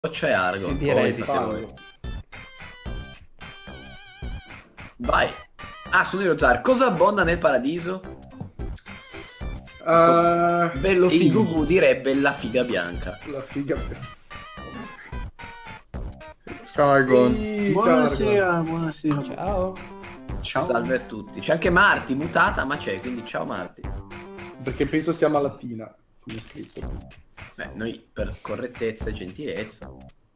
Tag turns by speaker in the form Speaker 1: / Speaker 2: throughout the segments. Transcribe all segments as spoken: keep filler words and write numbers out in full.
Speaker 1: C'è Argo.
Speaker 2: Sì, direi di
Speaker 1: sì. Vai. Ah, sono io Zar. Cosa abbonda nel paradiso?
Speaker 3: Uh,
Speaker 1: Bello figo Gu direbbe la figa bianca.
Speaker 3: La figa bianca.
Speaker 4: Ciao Argon.
Speaker 3: Ehi,
Speaker 5: Buonasera,
Speaker 3: ciao,
Speaker 5: buonasera.
Speaker 2: Ciao.
Speaker 5: Ciao.
Speaker 1: Salve a tutti. C'è anche Marti, mutata, ma c'è, quindi ciao Marti.
Speaker 3: Perché penso sia malattina, come scritto.
Speaker 1: Beh, noi per correttezza e gentilezza.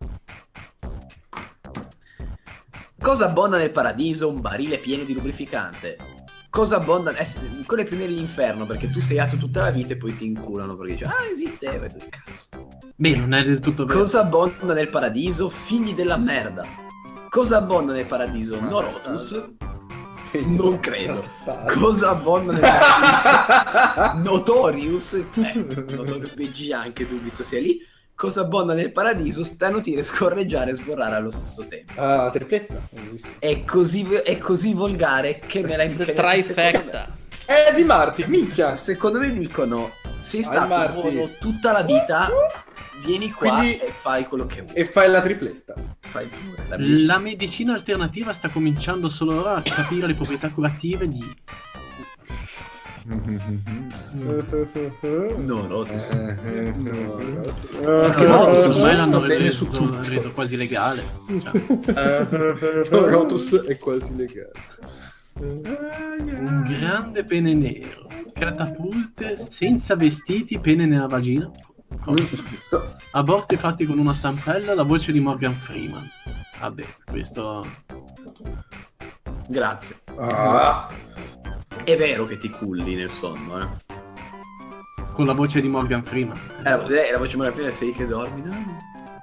Speaker 1: Cosa abbonda nel paradiso? Un barile pieno di lubrificante. Cosa abbonda? Eh, quello è più nell'inferno, perché tu sei atto tutta la vita e poi ti inculano perché dici, ah, esisteva, e tu, cazzo.
Speaker 5: Beh, non è del tutto vero.
Speaker 1: Cosa abbonda nel paradiso? Figli della merda. Cosa abbonda nel paradiso? Norotus? Non credo. Cosa abbonda nel paradiso? Notorious? Eh, Notorious B G anche dubito sia lì. Cosa abbonda nel paradiso? Starnutire, scorreggiare e sborrare allo stesso tempo.
Speaker 3: Ah, la tripletta? Non esiste.
Speaker 1: È così, è così volgare che me l'hai
Speaker 2: The trifecta.
Speaker 3: Eh, di Marti, minchia.
Speaker 1: Secondo me dicono, sei
Speaker 3: Vai,
Speaker 1: stato
Speaker 3: Marti.
Speaker 1: buono tutta la vita, vieni qua
Speaker 3: Quindi-
Speaker 1: e fai quello che vuoi.
Speaker 3: E fai la tripletta.
Speaker 1: Fai pure la bici.
Speaker 5: La medicina alternativa sta cominciando solo ora a capire le proprietà curative di...
Speaker 1: No, Rotus.
Speaker 3: Eh,
Speaker 5: Perché
Speaker 3: no,
Speaker 5: Rotus ormai
Speaker 4: sta
Speaker 5: l'hanno
Speaker 4: bene
Speaker 5: reso,
Speaker 4: su tutto.
Speaker 5: reso quasi legale. Cioè,
Speaker 4: Rotus è quasi legale.
Speaker 5: un grande pene nero, catapulte senza vestiti, pene nella vagina, aborti fatti con una stampella, la voce di Morgan Freeman. Vabbè, questo...
Speaker 1: Grazie.
Speaker 3: Ah,
Speaker 1: È vero che ti culli nel sonno, eh.
Speaker 5: con la voce di Morgan Freeman.
Speaker 1: Eh, la, la voce morafina sei che dormi, no?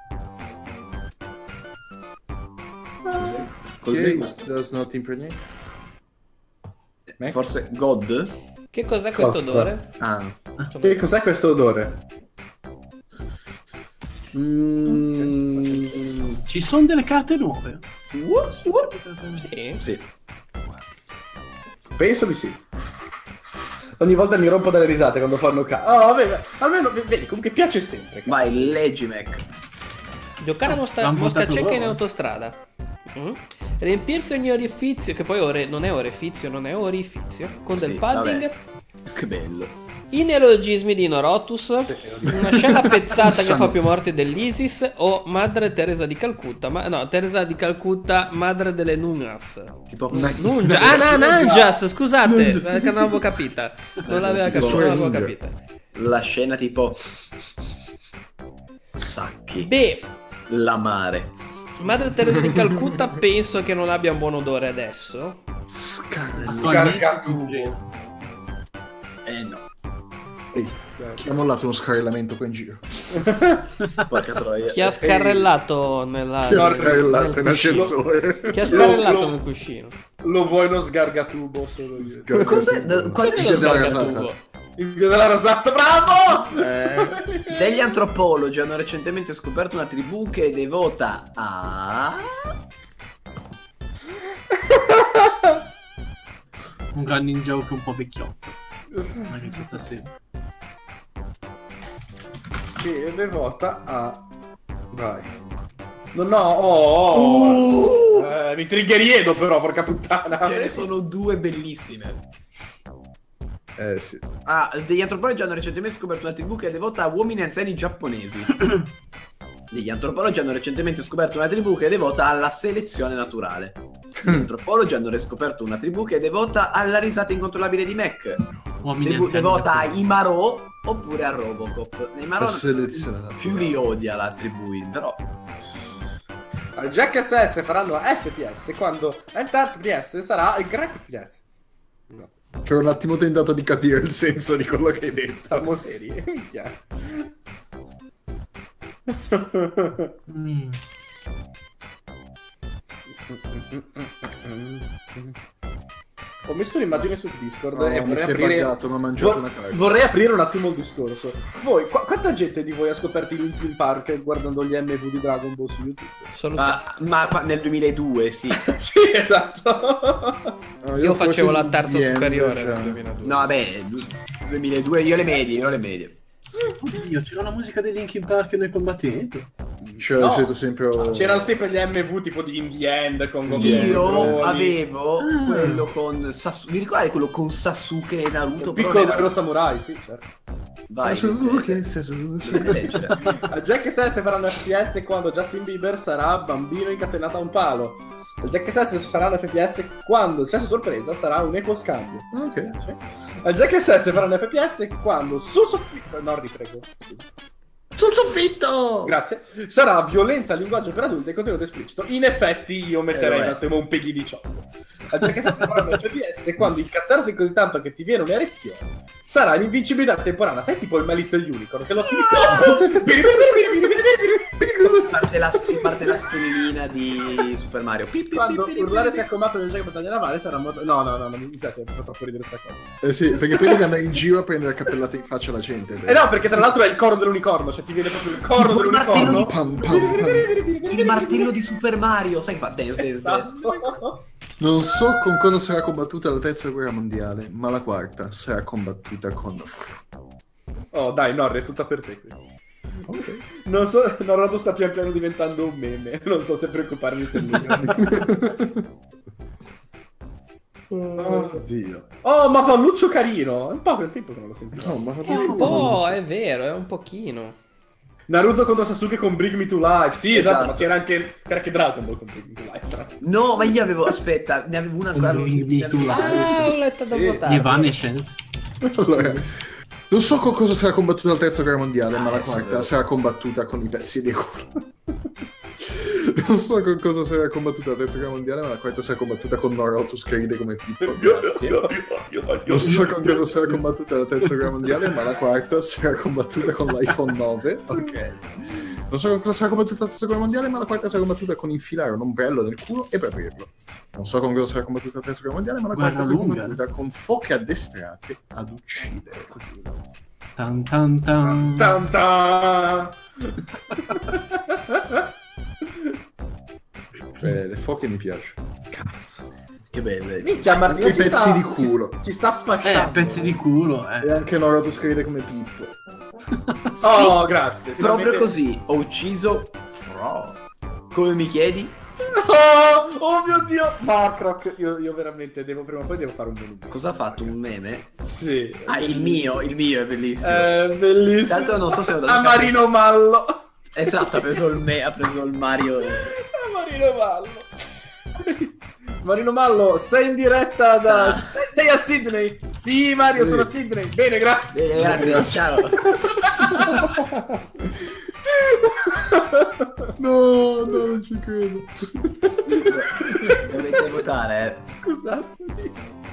Speaker 1: Cos'è? Cos'è?
Speaker 4: Così does not impregnate.
Speaker 1: Eh, Forse God?
Speaker 2: Che cos'è questo
Speaker 3: Cotta.
Speaker 2: odore?
Speaker 1: Ah.
Speaker 3: che cos'è questo odore? Mm,
Speaker 5: Ci sono delle carte nuove.
Speaker 2: Sì.
Speaker 1: Sì.
Speaker 3: penso di sì. Ogni volta mi rompo dalle risate quando fanno ca... Oh, vabbè, vabbè, almeno, vedi, comunque piace sempre.
Speaker 1: Vai, leggi Mac.
Speaker 2: Giocare a mosca,
Speaker 5: l'hanno
Speaker 2: mosca
Speaker 5: votato
Speaker 2: cieca in
Speaker 5: loro.
Speaker 2: autostrada. Mm. Riempirsi ogni orifizio, che poi ore, non è orifizio, non è orifizio, con del
Speaker 1: Sì,
Speaker 2: padding.
Speaker 1: vabbè. Che bello.
Speaker 2: I neologismi di Norotus. Una scena pezzata che fa più morti dell'ISIS. O Madre Teresa di Calcutta. Ma, no, Teresa di Calcutta, madre delle Nunas.
Speaker 1: Tipo
Speaker 2: Nungia. Ah, no, Nanjas, scusate, perché non l'avevo capita. Non l'aveva capita, non l'avevo
Speaker 4: Ninja.
Speaker 2: capita.
Speaker 1: la scena tipo Sacchi.
Speaker 2: Beh,
Speaker 1: La mare.
Speaker 2: Madre Teresa di Calcutta penso che non abbia un buon odore adesso.
Speaker 3: Scargatubo.
Speaker 1: Eh no.
Speaker 4: Ehi, chi ha mollato uno scarrellamento qua in giro?
Speaker 1: Porca troia.
Speaker 2: Chi ha scarrellato nella,
Speaker 4: Chi ha
Speaker 2: nel-
Speaker 4: scarrellato
Speaker 2: nel
Speaker 4: in
Speaker 2: cuscino?
Speaker 4: ascensore?
Speaker 2: Chi ha scarrellato
Speaker 3: Lo- lo-
Speaker 2: nel cuscino?
Speaker 3: Lo vuoi uno sgargatubo solo io.
Speaker 1: Cos'è? Da- qual è
Speaker 2: Cos'è
Speaker 1: lo
Speaker 2: lo
Speaker 4: della
Speaker 2: scargatubo?
Speaker 3: In via della Rasata, bravo!
Speaker 1: Eh, degli antropologi hanno recentemente scoperto una tribù che è devota a...
Speaker 5: Un running joke un po' vecchiotto. Ma che ci sta sempre.
Speaker 3: Che è devota a... Vai. No, no, oh, oh.
Speaker 1: Uh!
Speaker 3: Eh, mi triggeriedo però, porca puttana.
Speaker 1: Ce ne sono due bellissime.
Speaker 4: Eh sì.
Speaker 1: Ah, degli antropologi hanno recentemente scoperto una tribù che è devota a uomini anziani giapponesi. Degli antropologi hanno recentemente scoperto una tribù che è devota alla selezione naturale. Gli antropologi hanno riscoperto una tribù che è devota alla risata incontrollabile di Mac.
Speaker 5: Uomini
Speaker 1: Tribù
Speaker 5: anziani
Speaker 1: devota a
Speaker 5: giapponesi.
Speaker 1: Imaro oppure a Robocop. Imaro
Speaker 4: La selezione
Speaker 1: più li odia la tribù, però...
Speaker 3: Al Jack S S faranno F P S quando F P S sarà il Crack P S. No,
Speaker 4: Per un attimo ho tentato di capire il senso di quello che hai detto.
Speaker 3: siamo seri. Minchia.
Speaker 5: Mm.
Speaker 3: Ho messo un'immagine sul Discord
Speaker 4: No,
Speaker 3: e
Speaker 4: mi
Speaker 3: vorrei
Speaker 4: si è
Speaker 3: aprire...
Speaker 4: buggato, mi ha mangiato
Speaker 3: vor-
Speaker 4: una carta.
Speaker 3: vorrei aprire un attimo il discorso. Voi, qu- quanta gente di voi ha scoperto i Linkin Park guardando gli M V di Dragon Ball su YouTube?
Speaker 2: Solo
Speaker 1: Ma, ma qua- nel duemiladue, sì.
Speaker 3: Sì, esatto.
Speaker 4: No,
Speaker 2: Io facevo la
Speaker 4: il
Speaker 2: terza
Speaker 4: D and,
Speaker 2: superiore
Speaker 4: cioè.
Speaker 2: nel duemiladue.
Speaker 1: No, vabbè, duemiladue, io le medie, io le medie.
Speaker 5: Oddio, c'era la musica dei Linkin Park nel combattimento.
Speaker 4: c'era
Speaker 3: No.
Speaker 4: il solito sempre...
Speaker 3: C'erano sempre gli M V tipo di In the End con Goku.
Speaker 1: Io avevo quello con Sasuke. Vi ricordate quello con Sasuke e Naruto?
Speaker 3: Un
Speaker 1: Però
Speaker 3: piccolo
Speaker 1: era-
Speaker 3: guerriero samurai, sì, certo.
Speaker 1: Vai,
Speaker 4: Sasuke, Sasuke.
Speaker 1: dovete leggere.
Speaker 3: A Jack e Sess faranno F P S quando Justin Bieber sarà bambino incatenato a un palo. A Jack e Sess faranno F P S quando il sesso sorpresa sarà un equo scambio.
Speaker 4: Ok.
Speaker 3: A Jack e Sess faranno F P S quando sul soffitto... No, riprego. Scusa.
Speaker 4: Sul soffitto!
Speaker 3: Grazie. Sarà violenza, linguaggio per adulti e contenuto esplicito. In effetti io metterei
Speaker 1: Eh,
Speaker 3: un attimo un Peggy diciotto. A Jack e Sess faranno F P S quando incazzarsi così tanto che ti viene un'erezione sarà l'invincibilità temporanea. Sai tipo il My Little Unicorn che lo tiri...
Speaker 1: Parte la, parte la stellina di Super Mario. Pi, pi,
Speaker 3: Quando
Speaker 1: pi, pi,
Speaker 3: urlare
Speaker 1: pi,
Speaker 3: si è combattuto nel gioco battaglia navale sarà molto... No, no, no, no, mi piace, fa troppo ridere sta cosa.
Speaker 4: Eh sì, perché poi devi andare in giro a prendere cappellate in faccia alla gente.
Speaker 3: Eh no, perché tra l'altro è il corno dell'unicorno, cioè ti viene proprio il corno
Speaker 1: Tipo il martello
Speaker 3: dell'unicorno.
Speaker 4: Pam, pam, pam.
Speaker 1: il martello di Super Mario. Sai che fa? Stai, stai, stai.
Speaker 3: Esatto.
Speaker 4: Non so con cosa sarà combattuta la terza guerra mondiale, ma la quarta sarà combattuta con...
Speaker 3: Oh dai, Norri, è tutta per te questa.
Speaker 4: Ok.
Speaker 3: Non so, Norrato sta pian piano diventando un meme. Non so se preoccuparmi per lui. Oddio. Oh, ma Falluccio carino. È un po' quel tempo che non lo sentivo.
Speaker 4: No, ma
Speaker 2: È un po', è vero, è un pochino.
Speaker 3: Naruto contro Sasuke con Bring Me to Life. Sì, esatto,
Speaker 1: Esatto.
Speaker 3: ma c'era anche, c'era anche Dragon Ball con Bring Me to Life. tra l'altro.
Speaker 1: No, ma io avevo. Aspetta, ne avevo una ancora.
Speaker 5: Bring me to life.
Speaker 2: Ah, l'ho letta dopo
Speaker 3: Sì.
Speaker 2: tardi.
Speaker 5: Evanescence.
Speaker 4: Allora, non so con cosa sarà combattuta la terza guerra mondiale, ma la
Speaker 1: adesso
Speaker 4: quarta
Speaker 1: vedo.
Speaker 4: sarà combattuta con i pezzi di culo. Non so con cosa sarà combattuta la terza guerra mondiale, ma la quarta sarà combattuta con Norotus che ride come Pippo. Grazie. Non so con cosa sarà combattuta la terza guerra mondiale, ma la quarta sarà combattuta con l'iPhone nove. Ok. Non so con cosa sarà combattuta la terza guerra mondiale, ma la quarta sarà combattuta con infilare un ombrello nel culo e per aprirlo. Non so con cosa sarà combattuta la terza guerra mondiale, ma la
Speaker 5: Guerra
Speaker 4: quarta sarà
Speaker 5: lunga.
Speaker 4: combattuta con foche addestrate ad uccidere.
Speaker 5: Tan tan tan.
Speaker 3: Tan tan.
Speaker 4: Eh, le foche mi piacciono.
Speaker 1: Cazzo. Che belle.
Speaker 3: Minchia, Martino
Speaker 4: Anche
Speaker 3: ci
Speaker 4: pezzi
Speaker 3: sta,
Speaker 4: di
Speaker 3: ci-
Speaker 4: culo.
Speaker 3: Ci, sta
Speaker 5: Eh,
Speaker 3: sfasciando.
Speaker 5: pezzi di culo,
Speaker 4: E
Speaker 5: eh.
Speaker 4: anche Norotus che ride come Pippo.
Speaker 3: Oh, grazie.
Speaker 1: Proprio
Speaker 3: finalmente-
Speaker 1: così. Ho ucciso Fro. Come mi chiedi?
Speaker 3: Oh, oh mio Dio. Markrock, io, io veramente devo prima o poi devo fare un volume.
Speaker 1: Cosa ha fatto? Un meme?
Speaker 3: Sì.
Speaker 1: Ah, il mio, il mio è bellissimo.
Speaker 3: È bellissimo.
Speaker 1: Tanto non so se ho dato
Speaker 3: A Marino Mallo.
Speaker 1: Esatto, ha preso il me, ha preso il Mario.
Speaker 3: A Marino Mallo. Marino Mallo, sei in diretta da... Sei a Sydney? Sì, Mario, sono a Sydney. Bene, grazie.
Speaker 1: Bene, grazie, ciao.
Speaker 4: No, no, non ci credo.
Speaker 1: Dovete votare, eh.
Speaker 3: Scusatemi.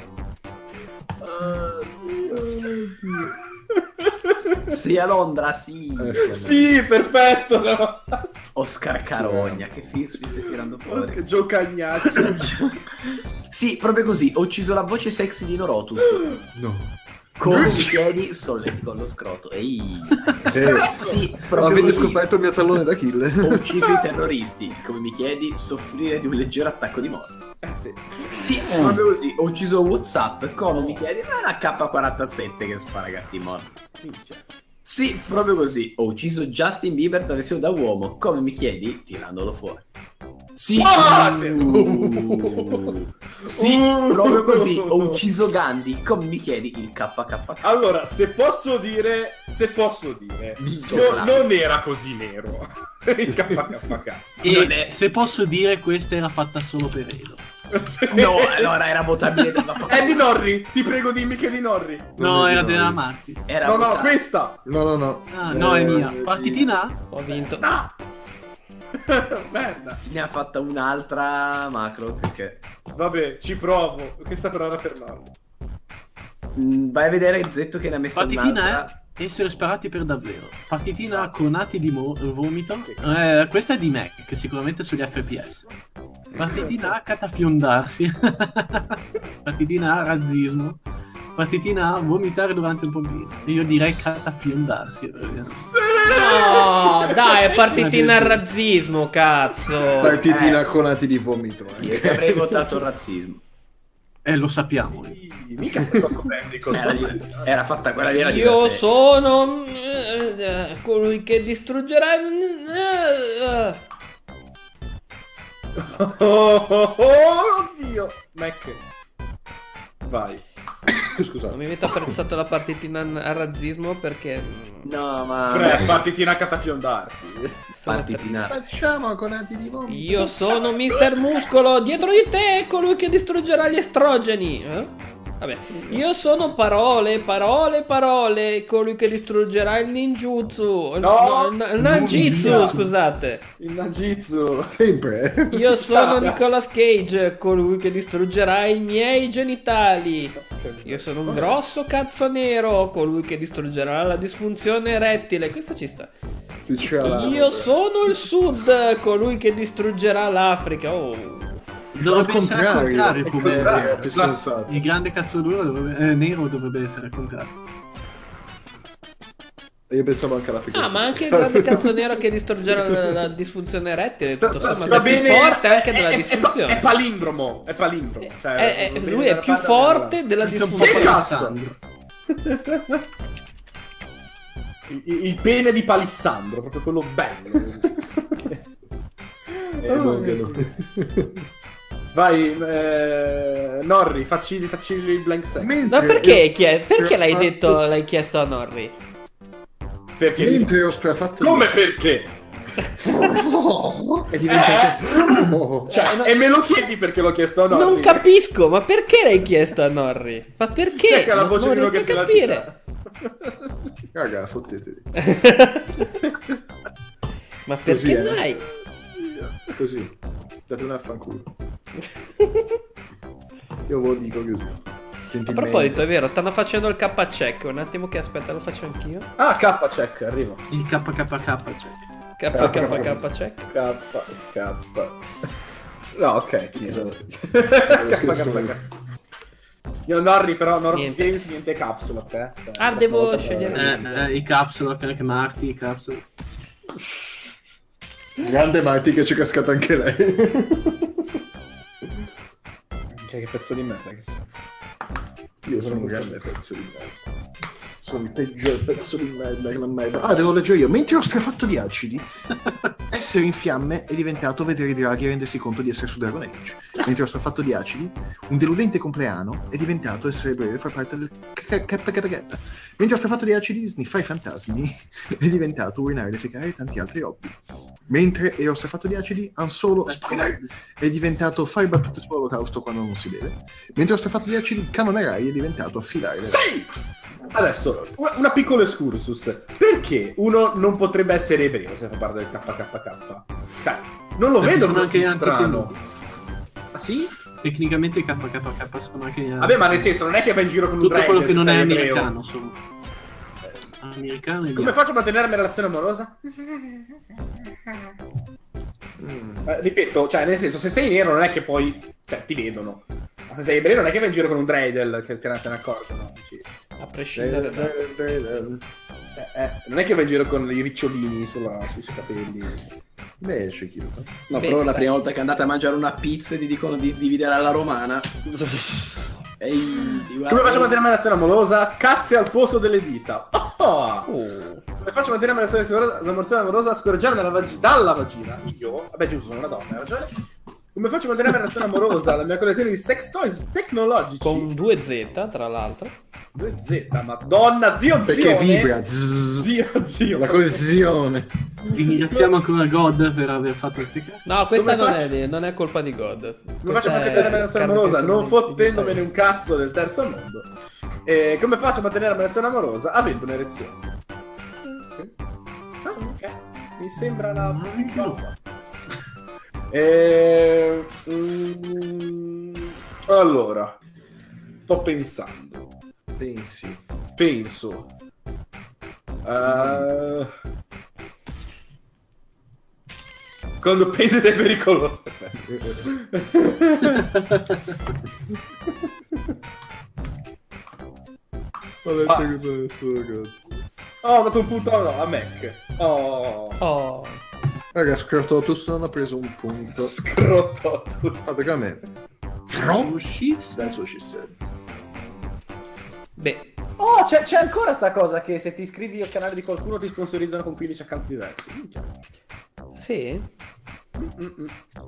Speaker 1: Sì, a Londra, sì.
Speaker 4: Eh,
Speaker 3: Sì, perfetto. No.
Speaker 1: Oscar Carogna, che fis mi stai tirando fuori.
Speaker 3: Giocagnaccio.
Speaker 1: Sì, proprio così, ho ucciso la voce sexy di Norotus.
Speaker 4: No.
Speaker 1: Come mi chiedi, solletico allo scroto. Ehi.
Speaker 4: Eh,
Speaker 1: Sì, proprio
Speaker 4: avete
Speaker 1: così.
Speaker 4: scoperto il mio tallone d'Achille?
Speaker 1: Ho ucciso i terroristi. Come mi chiedi, soffrire di un leggero attacco di morte.
Speaker 3: Eh, sì.
Speaker 1: Sì, proprio così. Ho ucciso WhatsApp. Come mi chiedi? Ma è una K quarantasette che spara gatti morti.
Speaker 3: Minchia.
Speaker 1: Sì, proprio così. Ho ucciso Justin Bieber travestito da uomo. Come mi chiedi? Tirandolo fuori. Sì,
Speaker 3: Ah, sì.
Speaker 1: Uh. Sì,
Speaker 3: Uh.
Speaker 1: proprio così. Ho ucciso Gandhi. Come mi chiedi? Il K K K.
Speaker 3: Allora, se posso dire, se posso dire,
Speaker 1: Dico,
Speaker 3: no-
Speaker 1: claro.
Speaker 3: non era così nero. Il K K K.
Speaker 5: E
Speaker 1: Non è-
Speaker 5: se posso dire, questa era fatta solo per Edo.
Speaker 1: No, allora era votabile dalla
Speaker 3: È di Norri, ti prego dimmi che è di Norri.
Speaker 5: No,
Speaker 4: Non è
Speaker 5: era
Speaker 4: di
Speaker 5: della
Speaker 4: noi.
Speaker 5: Marti.
Speaker 1: Era
Speaker 3: No, no,
Speaker 1: votabile.
Speaker 3: questa.
Speaker 4: No, no, no.
Speaker 5: Ah, no, è
Speaker 4: Eh,
Speaker 5: mia.
Speaker 4: di-
Speaker 5: Partitina A?
Speaker 2: Ho vinto.
Speaker 3: No. Merda.
Speaker 1: Ne ha fatta un'altra macro perché
Speaker 3: Vabbè, ci provo. Questa però era per Norri.
Speaker 1: Mm, vai a vedere Zetto che ne ha messa
Speaker 5: Partitina
Speaker 1: un'altra.
Speaker 5: è essere sparati per davvero. Partitina con atti di mo- vomito. Eh, questa è di Mac, che sicuramente sugli F P S. Partitina A catafiondarsi. Partitina A razzismo. Partitina A vomitare durante un pompino. Io direi catafiondarsi. perché-
Speaker 2: No, dai, è partitina al razzismo, cazzo.
Speaker 4: Partitina
Speaker 1: Eh.
Speaker 4: con atti di vomito. eh.
Speaker 1: Io che avrei votato il razzismo.
Speaker 5: Eh, lo sappiamo.
Speaker 3: Mica sto coprendo i
Speaker 1: Era,
Speaker 3: colori.
Speaker 1: era fatta quella vera
Speaker 2: Io
Speaker 1: divertente.
Speaker 2: sono eh, eh, colui che distruggerà... eh,
Speaker 3: Oh, oh, oh, oddio. Mac. Vai.
Speaker 4: Scusate.
Speaker 2: Non mi avete apprezzato la partitina a razzismo perché...
Speaker 1: No, ma...
Speaker 3: Fre, partitina a catafiondarsi.
Speaker 2: sono
Speaker 1: Partitina.
Speaker 4: Facciamo conati di vomito.
Speaker 2: Io sono mister Muscolo, dietro di te colui che distruggerà gli estrogeni. Eh? Vabbè, io sono parole, parole, parole, colui che distruggerà il ninjutsu. Il,
Speaker 3: No,
Speaker 2: il, il nanjitsu,
Speaker 3: no.
Speaker 2: scusate.
Speaker 3: Il Najitsu.
Speaker 4: Sempre.
Speaker 2: Io sono Nicolas Cage, colui che distruggerà i miei genitali. Io sono un grosso cazzo nero, colui che distruggerà la disfunzione erettile. Questa ci sta.
Speaker 4: Si c'è la-
Speaker 2: Io sono il sud, colui che distruggerà l'Africa. Oh.
Speaker 5: Dovrebbe
Speaker 4: Al
Speaker 5: essere al
Speaker 4: contrario,
Speaker 5: contrario,
Speaker 4: è
Speaker 5: come
Speaker 4: contrario, è più sensato.
Speaker 5: il grande cazzo duro dovrebbe, eh, nero dovrebbe essere al contrario.
Speaker 4: Io pensavo anche alla figa.
Speaker 2: Ah, ma anche il grande cazzo nero che distruggerà la, la disfunzione erettile. Tutto
Speaker 3: Sta-
Speaker 2: sommato,
Speaker 3: sta
Speaker 2: è più
Speaker 3: bene,
Speaker 2: forte anche
Speaker 3: è-
Speaker 2: della
Speaker 3: è- è-
Speaker 2: disfunzione.
Speaker 3: È, palindromo, è palindromo. Cioè,
Speaker 2: È- è-
Speaker 3: non
Speaker 2: lui
Speaker 3: viene
Speaker 2: è più
Speaker 3: dalla
Speaker 2: forte della
Speaker 5: Anche un po'
Speaker 2: disfunzione.
Speaker 3: cazzo.
Speaker 5: Alessandro.
Speaker 3: Il, il pene di Palissandro, proprio quello bello.
Speaker 4: Eh, non vedo.
Speaker 3: Vai, eh, Norri, facci, facci il blank sex.
Speaker 2: Ma perché, chie- perché l'hai detto, l'hai chiesto a Norri?
Speaker 3: Perché?
Speaker 4: Mentre ho strafatto...
Speaker 3: Come perché?
Speaker 4: È diventato... Oh.
Speaker 3: Cioè, e me lo chiedi perché l'ho chiesto a Norri?
Speaker 2: Non capisco, ma perché l'hai chiesto a Norri? Ma perché?
Speaker 3: Perché ha la
Speaker 2: Non-
Speaker 3: voce
Speaker 2: non
Speaker 3: di uno
Speaker 2: riesco
Speaker 3: che
Speaker 2: a
Speaker 3: se la
Speaker 2: capire.
Speaker 4: Raga, fottetevi.
Speaker 2: Ma perché
Speaker 4: Così, eh.
Speaker 2: dai?
Speaker 4: Così. Date una affanculo. Io ve lo dico così.
Speaker 2: A
Speaker 4: Gentilmente.
Speaker 2: proposito, è vero, stanno facendo il K check. Un attimo che aspetta, lo faccio anch'io.
Speaker 3: Ah, K check, arrivo.
Speaker 5: Il K K K, cioè.
Speaker 2: K K K check.
Speaker 3: K, K. No, ok, finito.
Speaker 4: Esatto.
Speaker 3: K, K, K. Io Norri però, Norris
Speaker 2: Niente.
Speaker 3: Games, niente capsula, eh. Cioè,
Speaker 2: Ah,
Speaker 3: la
Speaker 2: devo
Speaker 3: volta-
Speaker 2: scegliere.
Speaker 5: Eh, eh, i capsule, anche Marty, i capsule.
Speaker 4: Grande Marti che ci è cascata anche lei.
Speaker 3: Cioè, che pezzo di merda che sei.
Speaker 4: Io sono un grande pezzo di merda. Sono il peggior pezzo di merda che la merda. Ah, devo leggere io. Mentre ho strafatto di acidi, essere in fiamme è diventato vedere i draghi e rendersi conto di essere su Dragon Age. Mentre ho strafatto di acidi, un deludente compleanno è diventato essere breve e far parte del K K K K. Mentre ho strafatto di acidi, sniffare i fantasmi è diventato urinare, defecare e tanti altri hobby. Mentre ero strafatto di acidi, Han Solo spoiler, è diventato fare battute sull'olocausto quando non si deve. Mentre ho strafatto di acidi, canonerai è diventato affilare le
Speaker 3: Sì! Adesso, una, una piccola excursus. Perché uno non potrebbe essere ebreo se fa parte del K K K? Cioè, non lo
Speaker 5: Perché
Speaker 3: vedo
Speaker 5: sono
Speaker 3: così
Speaker 5: anche
Speaker 3: strano.
Speaker 5: antisemiti.
Speaker 3: Ah sì?
Speaker 5: Tecnicamente i K K K sono anche...
Speaker 3: Vabbè, ma nel senso, non è che va in giro con un
Speaker 5: tutto
Speaker 3: dragon
Speaker 5: quello che non
Speaker 3: se
Speaker 5: è
Speaker 3: sei ebreo.
Speaker 5: americano sono. Americano e
Speaker 3: Come
Speaker 5: bianco.
Speaker 3: faccio a mantenere una relazione amorosa? Eh, ripeto, cioè, nel senso, se sei nero non è che poi... Cioè, ti vedono. Ma se sei ebreo non è che vai in giro con un dreidel, che te ne te ne accorgi, no? Dici,
Speaker 2: A prescindere da...
Speaker 3: eh, eh, non è che vai in giro con i ricciolini sulla, sui suoi capelli.
Speaker 4: Beh, c'è chi lo fa.
Speaker 1: No,
Speaker 2: Beh,
Speaker 1: però la
Speaker 2: sai.
Speaker 1: prima volta che andate a mangiare una pizza e ti dicono di dividere alla romana. Ehi, ti guardi-
Speaker 3: Come faccio a mantenere una relazione amorosa? Cazzi al posto delle dita. Oh! Come faccio a mantenere una relazione amorosa, una relazione amorosa? Scorreggiare dalla, vag- dalla vagina. Io? Vabbè, giusto, sono una donna, hai ragione. Come faccio a mantenere una relazione amorosa? La mia collezione di sex toys tecnologici.
Speaker 2: Con due Z, tra l'altro.
Speaker 3: due Z, madonna, zio,
Speaker 4: Perché
Speaker 3: zione.
Speaker 4: vibra. Zzz.
Speaker 3: Zio, zio.
Speaker 4: La coesione.
Speaker 5: Ringraziamo ancora God per aver fatto queste cose.
Speaker 2: No, questa
Speaker 3: Come
Speaker 2: non
Speaker 3: faccio?
Speaker 2: è, non è colpa di God.
Speaker 3: Come faccio a mantenere una relazione amorosa? Non fottendomene un cazzo del terzo mondo. E come faccio a mantenere una relazione amorosa? Avendo un'erezione. Ah, ok. Mi sembra una... E... mm, allora, sto pensando.
Speaker 4: Pensi.
Speaker 3: Penso. Uh... Quando pensi sei pericoloso.
Speaker 4: Ho detto
Speaker 3: Ah.
Speaker 4: che sono solo God.
Speaker 3: Oh, ho dato un punto a Mac. Oh,
Speaker 2: Oh.
Speaker 4: Raga, Scrototus non ha preso un punto.
Speaker 3: scrotto.
Speaker 4: Fate a me.
Speaker 5: Oh shit.
Speaker 4: That's what she said.
Speaker 2: Beh,
Speaker 3: Oh, c'è, c'è ancora sta cosa che se ti iscrivi al canale di qualcuno ti sponsorizzano con quindici account diversi. Minchia.
Speaker 2: Sì?
Speaker 3: Mm-mm.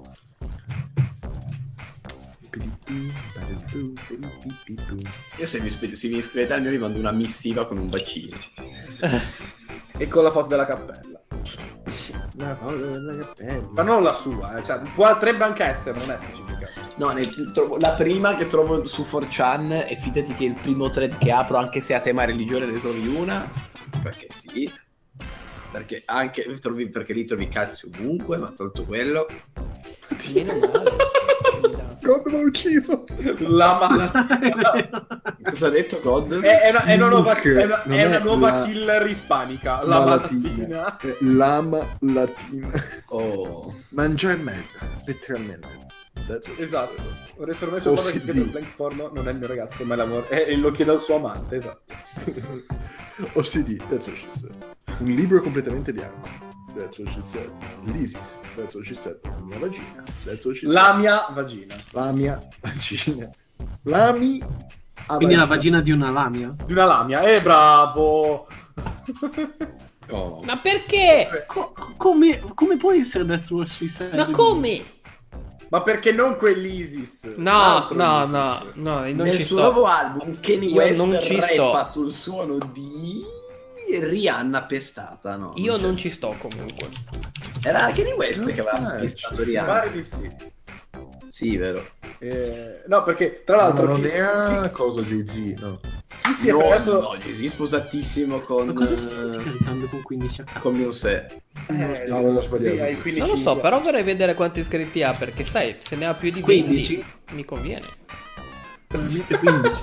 Speaker 1: Io se mi, isp- se mi iscrivete al mio vi mando una missiva con un bacino.
Speaker 3: E con la foto della cappella.
Speaker 4: La foto della cappella.
Speaker 3: Ma non la sua, eh. Cioè, potrebbe anche essere, non è specificato.
Speaker 1: No, ne trovo- la prima che trovo su four chan e fidati che il primo thread che apro, anche se a tema religione ne trovi una, perché sì, perché anche trovi, perché lì trovi cazzi ovunque, ma tolto quello.
Speaker 2: Meno male.
Speaker 4: God mi ha ucciso.
Speaker 3: La mala.
Speaker 1: Cosa ha detto God?
Speaker 3: È, è una, è una nuova,
Speaker 4: Luke,
Speaker 3: è una,
Speaker 4: non
Speaker 3: è una
Speaker 4: è
Speaker 3: nuova
Speaker 4: la-
Speaker 3: killer ispanica.
Speaker 4: La
Speaker 3: La
Speaker 4: latina.
Speaker 3: malatina.
Speaker 4: È Lama latina.
Speaker 1: Oh.
Speaker 4: Mangiare merda, letteralmente. That's what
Speaker 3: Esatto.
Speaker 4: it is.
Speaker 3: Adesso ho messo un po' che
Speaker 4: O C D.
Speaker 3: scritto blank porno, non è il mio ragazzo, ma è l'amore. E lo chiede al suo amante, esatto.
Speaker 4: O C D, that's what she said. Un libro completamente bianco. That's what she said. L'Isis, that's what she said. La mia vagina, that's what she said.
Speaker 3: La mia vagina.
Speaker 4: La mia vagina. La mia
Speaker 5: Quindi la vagina di una lamia.
Speaker 3: Di una lamia. Eh, bravo!
Speaker 1: Oh.
Speaker 2: Ma perché?
Speaker 5: Co- come, come può essere That's What She Said?
Speaker 2: Ma come?
Speaker 3: Ma perché non quell'Isis?
Speaker 2: No,
Speaker 3: L'altro
Speaker 2: no,
Speaker 3: Isis.
Speaker 2: no, no, non
Speaker 1: Nel
Speaker 2: ci
Speaker 1: suo
Speaker 2: sto.
Speaker 1: nuovo album Kanye
Speaker 2: Io
Speaker 1: West
Speaker 2: non ci sto.
Speaker 1: rappa sul suono di Rihanna pestata, no?
Speaker 2: Io
Speaker 1: c'è.
Speaker 2: non ci sto comunque.
Speaker 1: Era Kanye West
Speaker 4: Non
Speaker 1: che aveva
Speaker 4: sai,
Speaker 1: pestato
Speaker 3: Mi
Speaker 1: Rihanna.
Speaker 3: pare di sì.
Speaker 1: Sì, vero.
Speaker 3: Eh, no, perché tra
Speaker 4: Ma
Speaker 3: l'altro
Speaker 4: non
Speaker 3: chi,
Speaker 4: era cosa Jay-Z, no.
Speaker 3: chi si è
Speaker 1: no,
Speaker 3: perso
Speaker 1: no, Jay-Z sposatissimo con
Speaker 5: Ma cosa stai
Speaker 1: eh,
Speaker 5: caricando con quindici account?
Speaker 1: con Beyoncé.
Speaker 3: Eh,
Speaker 4: No, non l'ho sbagliato.
Speaker 3: sì, hai quindici
Speaker 2: Non lo so, però vorrei vedere quanti iscritti ha, perché sai, se ne ha più di
Speaker 5: quindici?
Speaker 2: venti mi conviene.
Speaker 5: Veramente quindici.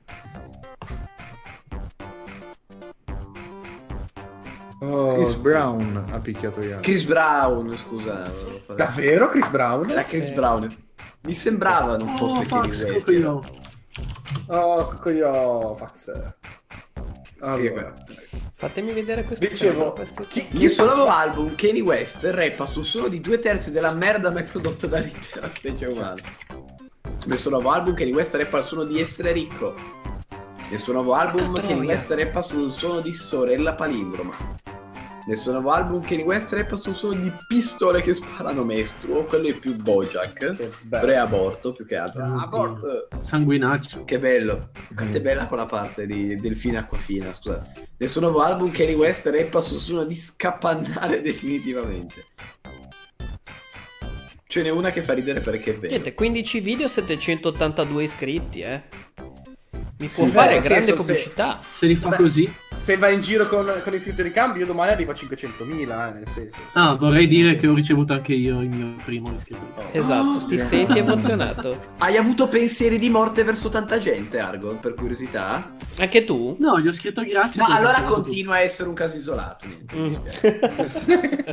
Speaker 3: Oh,
Speaker 4: Chris Brown ha picchiato Rihanna.
Speaker 1: Chris Brown, scusa.
Speaker 3: davvero Chris Brown?
Speaker 1: Era Chris Brown. Mi sembrava non fosse
Speaker 5: Oh,
Speaker 1: Kanye
Speaker 5: Fax,
Speaker 1: West.
Speaker 5: coglione.
Speaker 3: Oh, coglio Fax.
Speaker 1: Sì,
Speaker 3: Allora,
Speaker 2: Fatemi vedere questo.
Speaker 3: dicevo,
Speaker 2: questo-
Speaker 3: chi, chi
Speaker 1: Nel suo nuovo album Kanye West rappa sul suono di due terzi della merda mai prodotta dall'intera specie umana. Nel suo nuovo album Kanye West rappa al suono di essere ricco. Nel suo nuovo album
Speaker 2: Porca
Speaker 1: Kanye
Speaker 2: troia.
Speaker 1: West rappa sul suono di sorella palindroma. Nel suo nuovo album Kanye West rappa sul suono di pistole che sparano mestruo. Quello è più Bojack.
Speaker 3: Che bello.
Speaker 1: Pre-aborto più che altro.
Speaker 5: Oddio.
Speaker 1: Aborto!
Speaker 5: Sanguinaccio.
Speaker 1: Che bello. Quanto è bella quella parte di Delfina Acquafina, scusa. Nel suo nuovo album Kanye West rappa sul suono di scapannare definitivamente. Ce n'è una che fa ridere perché è bella.
Speaker 2: Niente, quindici video, settecentottantadue iscritti, eh. Mi
Speaker 3: Sì,
Speaker 2: può
Speaker 3: beh,
Speaker 2: fare
Speaker 3: nel
Speaker 2: grande
Speaker 3: senso, se-
Speaker 2: pubblicità.
Speaker 5: Se li fa
Speaker 3: Vabbè.
Speaker 5: così.
Speaker 3: Se vai in giro con, con iscritto di cambio, io domani arrivo a cinquecentomila, eh, nel senso. sì.
Speaker 5: Ah, vorrei dire che ho ricevuto anche io il mio primo iscritto.
Speaker 2: Esatto, ti senti emozionato?
Speaker 1: Hai avuto pensieri di morte verso tanta gente, Argo, per curiosità?
Speaker 2: Anche tu?
Speaker 5: No, gli ho scritto grazie.
Speaker 1: No,
Speaker 5: perché
Speaker 1: allora
Speaker 5: ho fatto
Speaker 1: continua a essere un caso isolato. Niente, mi
Speaker 2: Mm.
Speaker 1: dispiace.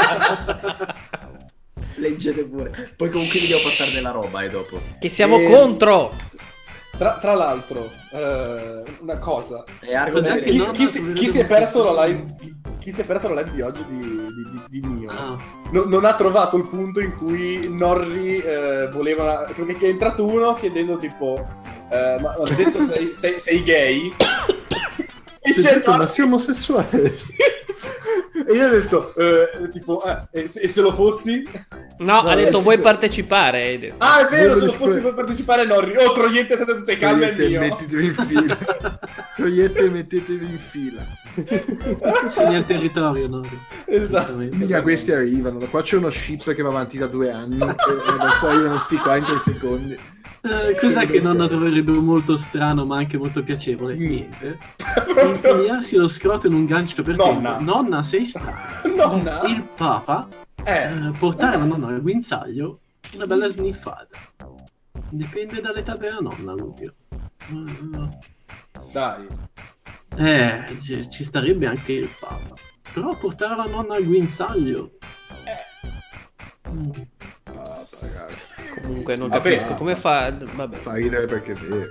Speaker 1: Leggete pure. Poi comunque vi devo passare della roba, e dopo.
Speaker 2: Che siamo
Speaker 3: Eh,
Speaker 2: contro!
Speaker 3: Tra, tra l'altro, eh, una cosa.
Speaker 1: E Argo
Speaker 5: Cos'è
Speaker 1: deve
Speaker 5: che
Speaker 3: Chi,
Speaker 5: no,
Speaker 3: chi
Speaker 5: no,
Speaker 3: si,
Speaker 5: no,
Speaker 3: chi
Speaker 5: no,
Speaker 3: si è
Speaker 5: no,
Speaker 3: perso
Speaker 5: no.
Speaker 3: la live chi, chi si è perso la live di oggi di, di, di, di Nio
Speaker 5: Ah.
Speaker 3: no- non ha trovato il punto in cui Norri eh, voleva, perché è entrato uno chiedendo tipo eh, ma ma Zetto sei, sei, sei gay? E
Speaker 4: Cioè,
Speaker 3: c'è
Speaker 4: detto, ma
Speaker 3: Norri-
Speaker 4: sei omosessuale?
Speaker 3: e io ho detto eh, tipo eh, e, se, e se lo fossi?
Speaker 2: No,
Speaker 3: No,
Speaker 2: ha detto
Speaker 3: eh,
Speaker 2: vuoi
Speaker 3: sì.
Speaker 2: partecipare? hai detto.
Speaker 3: Ah, è vero, se lo
Speaker 4: Volevo
Speaker 3: fossi
Speaker 4: dire-
Speaker 3: per partecipare Norri. Oh, troiente, siete tutte calme è
Speaker 4: Togliete e
Speaker 3: mio.
Speaker 4: mettetevi in fila. Togliete e mettetevi in fila.
Speaker 5: Segni al territorio, no?
Speaker 3: Esatto.
Speaker 4: Mica questi arrivano. Da qua c'è uno ship che va avanti da due anni. E adesso arrivano sti qua in tre secondi.
Speaker 5: Eh, cos'è che nonna troverebbe molto strano ma anche molto piacevole? Niente. Infilarsi lo scroto in un gancio perché
Speaker 3: Nonna.
Speaker 5: nonna sei stata
Speaker 3: Nonna?
Speaker 5: il papa
Speaker 3: Eh,
Speaker 5: eh, portare la nonna al guinzaglio una bella sniffata. Dipende dall'età della nonna, Lucio. Mm,
Speaker 3: dai.
Speaker 5: Eh, ci, ci starebbe anche il papa. Però portare la nonna al guinzaglio. Mm.
Speaker 4: Ah, ragazzi.
Speaker 2: Comunque non
Speaker 3: Vabbè.
Speaker 2: capisco come fa. Vabbè.
Speaker 4: Fa ridere perché è vero.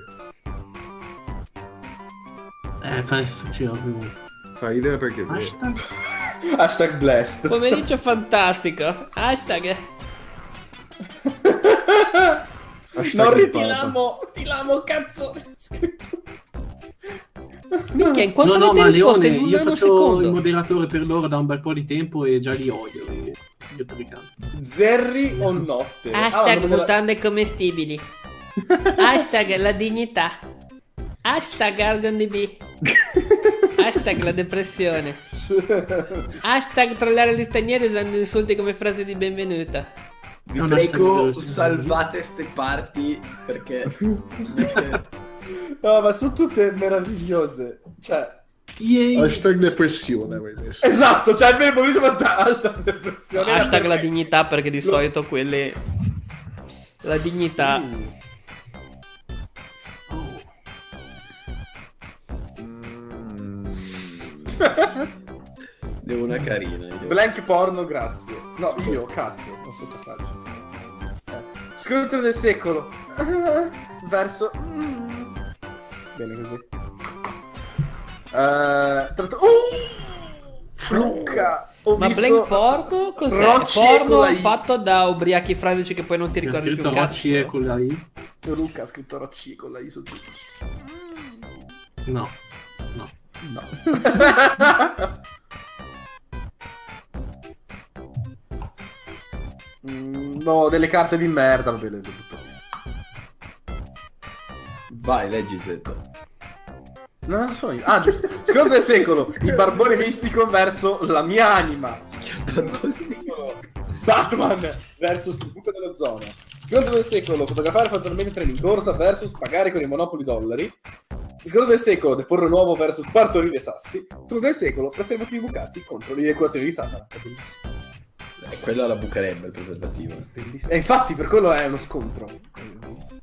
Speaker 5: Eh, fa- faceva più.
Speaker 4: Fa ridere perché è vero.
Speaker 5: Hashtag.
Speaker 3: Hashtag blessed.
Speaker 2: Pomeriggio fantastico. Hashtag.
Speaker 4: Hashtag
Speaker 3: Norri
Speaker 4: il
Speaker 3: ti
Speaker 4: Papa.
Speaker 3: l'amo, ti l'amo, cazzo. Scritto.
Speaker 2: Minchia, in quanto
Speaker 5: no, no,
Speaker 2: avete
Speaker 5: ma
Speaker 2: risposto
Speaker 5: Leone,
Speaker 2: in un
Speaker 5: io faccio il
Speaker 2: nanosecondo?
Speaker 5: moderatore per loro da un bel po' di tempo e già li odio. Quindi...
Speaker 3: Zerri o notte?
Speaker 2: Hashtag
Speaker 3: Ah, della...
Speaker 2: mutande commestibili. Hashtag la dignità. Hashtag Argon D B. Hashtag la depressione. Hashtag trollare gli stranieri usando insulti come frase di benvenuta.
Speaker 1: Vi prego, salvate ste parti perché... perché...
Speaker 3: No, ma sono tutte meravigliose. Cioè...
Speaker 5: Yay.
Speaker 4: Hashtag depressione avevi messo.
Speaker 3: Esatto, cioè è vero, bellissimo hashtag depressione.
Speaker 2: Hashtag la dignità, perché di solito quelle... La dignità...
Speaker 3: Uh.
Speaker 1: Devo una carina. Io.
Speaker 3: Blank porno, grazie. No, io, cazzo, non so capace. Eh. Scontro del secolo. Verso... Bene così. Uh, tratto... uh! Frucca. Ho
Speaker 2: Ma
Speaker 3: visto...
Speaker 2: Blank porno cos'è?
Speaker 3: Rocci
Speaker 2: Porno
Speaker 3: con la I.
Speaker 2: fatto da ubriachi fradici che poi non ti
Speaker 5: C'è
Speaker 2: ricordi più
Speaker 5: scritto
Speaker 2: un
Speaker 5: Rocci e
Speaker 2: cazzo.
Speaker 5: con la I?
Speaker 3: Luca ha scritto Rocci con la I su Twitch.
Speaker 5: No, no.
Speaker 3: No. Mm, no, delle carte di merda, va bene, le butto via.
Speaker 1: Vai, leggi Z.
Speaker 3: No, non so io. Ah, giusto. Scontro del secolo, il barbone mistico verso la mia anima. Batman versus il buco dell'ozono. Scontro del secolo, fotografare fattualmente treni in corsa versus pagare con i monopoli dollari. Scontro del secolo, deporre nuovo versus partorire sassi. Scontro del secolo, preservativi bucati contro le equazioni di Satana. È bellissimo.
Speaker 1: E quella la bucherebbe il preservativo.
Speaker 3: Bellissimo. E infatti per quello è uno scontro. È bellissimo.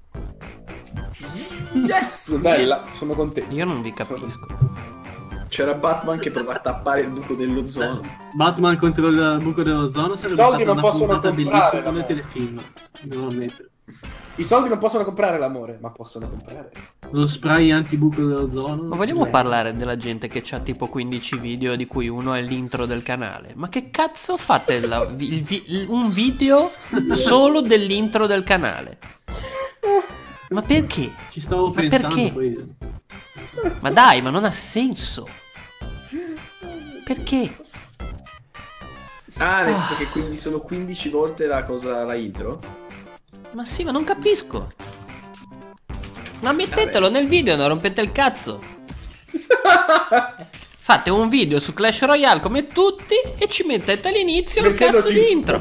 Speaker 3: Yes! Bella, sono contento.
Speaker 2: Io non vi capisco.
Speaker 1: C'era Batman che prova a tappare il buco dell'ozono.
Speaker 5: Batman contro il buco dell'ozono sarebbe
Speaker 3: soldi
Speaker 5: stata
Speaker 3: non
Speaker 5: una
Speaker 3: possono
Speaker 5: puntata
Speaker 3: comprare,
Speaker 5: bellissima
Speaker 3: no?
Speaker 5: nel telefilm. Devo ammettere.
Speaker 3: I soldi non possono comprare l'amore, ma possono comprare.
Speaker 5: Lo spray antibuco dell'ozono.
Speaker 2: Ma vogliamo
Speaker 3: Eh.
Speaker 2: parlare della gente che c'ha tipo quindici video di cui uno è l'intro del canale? Ma che cazzo fate la- il vi- un video solo dell'intro del canale? Ma perché?
Speaker 5: Ci stavo
Speaker 2: Ma
Speaker 5: pensando
Speaker 2: perché?
Speaker 5: poi.
Speaker 2: Ma dai, ma non ha senso. Perché?
Speaker 1: Ah, nel senso che quindi sono quindici volte la cosa, la intro?
Speaker 2: Ma sì, ma non capisco. Ma mettetelo nel video, non rompete il cazzo. Fate un video su Clash Royale come tutti e ci mettete all'inizio il cazzo di intro.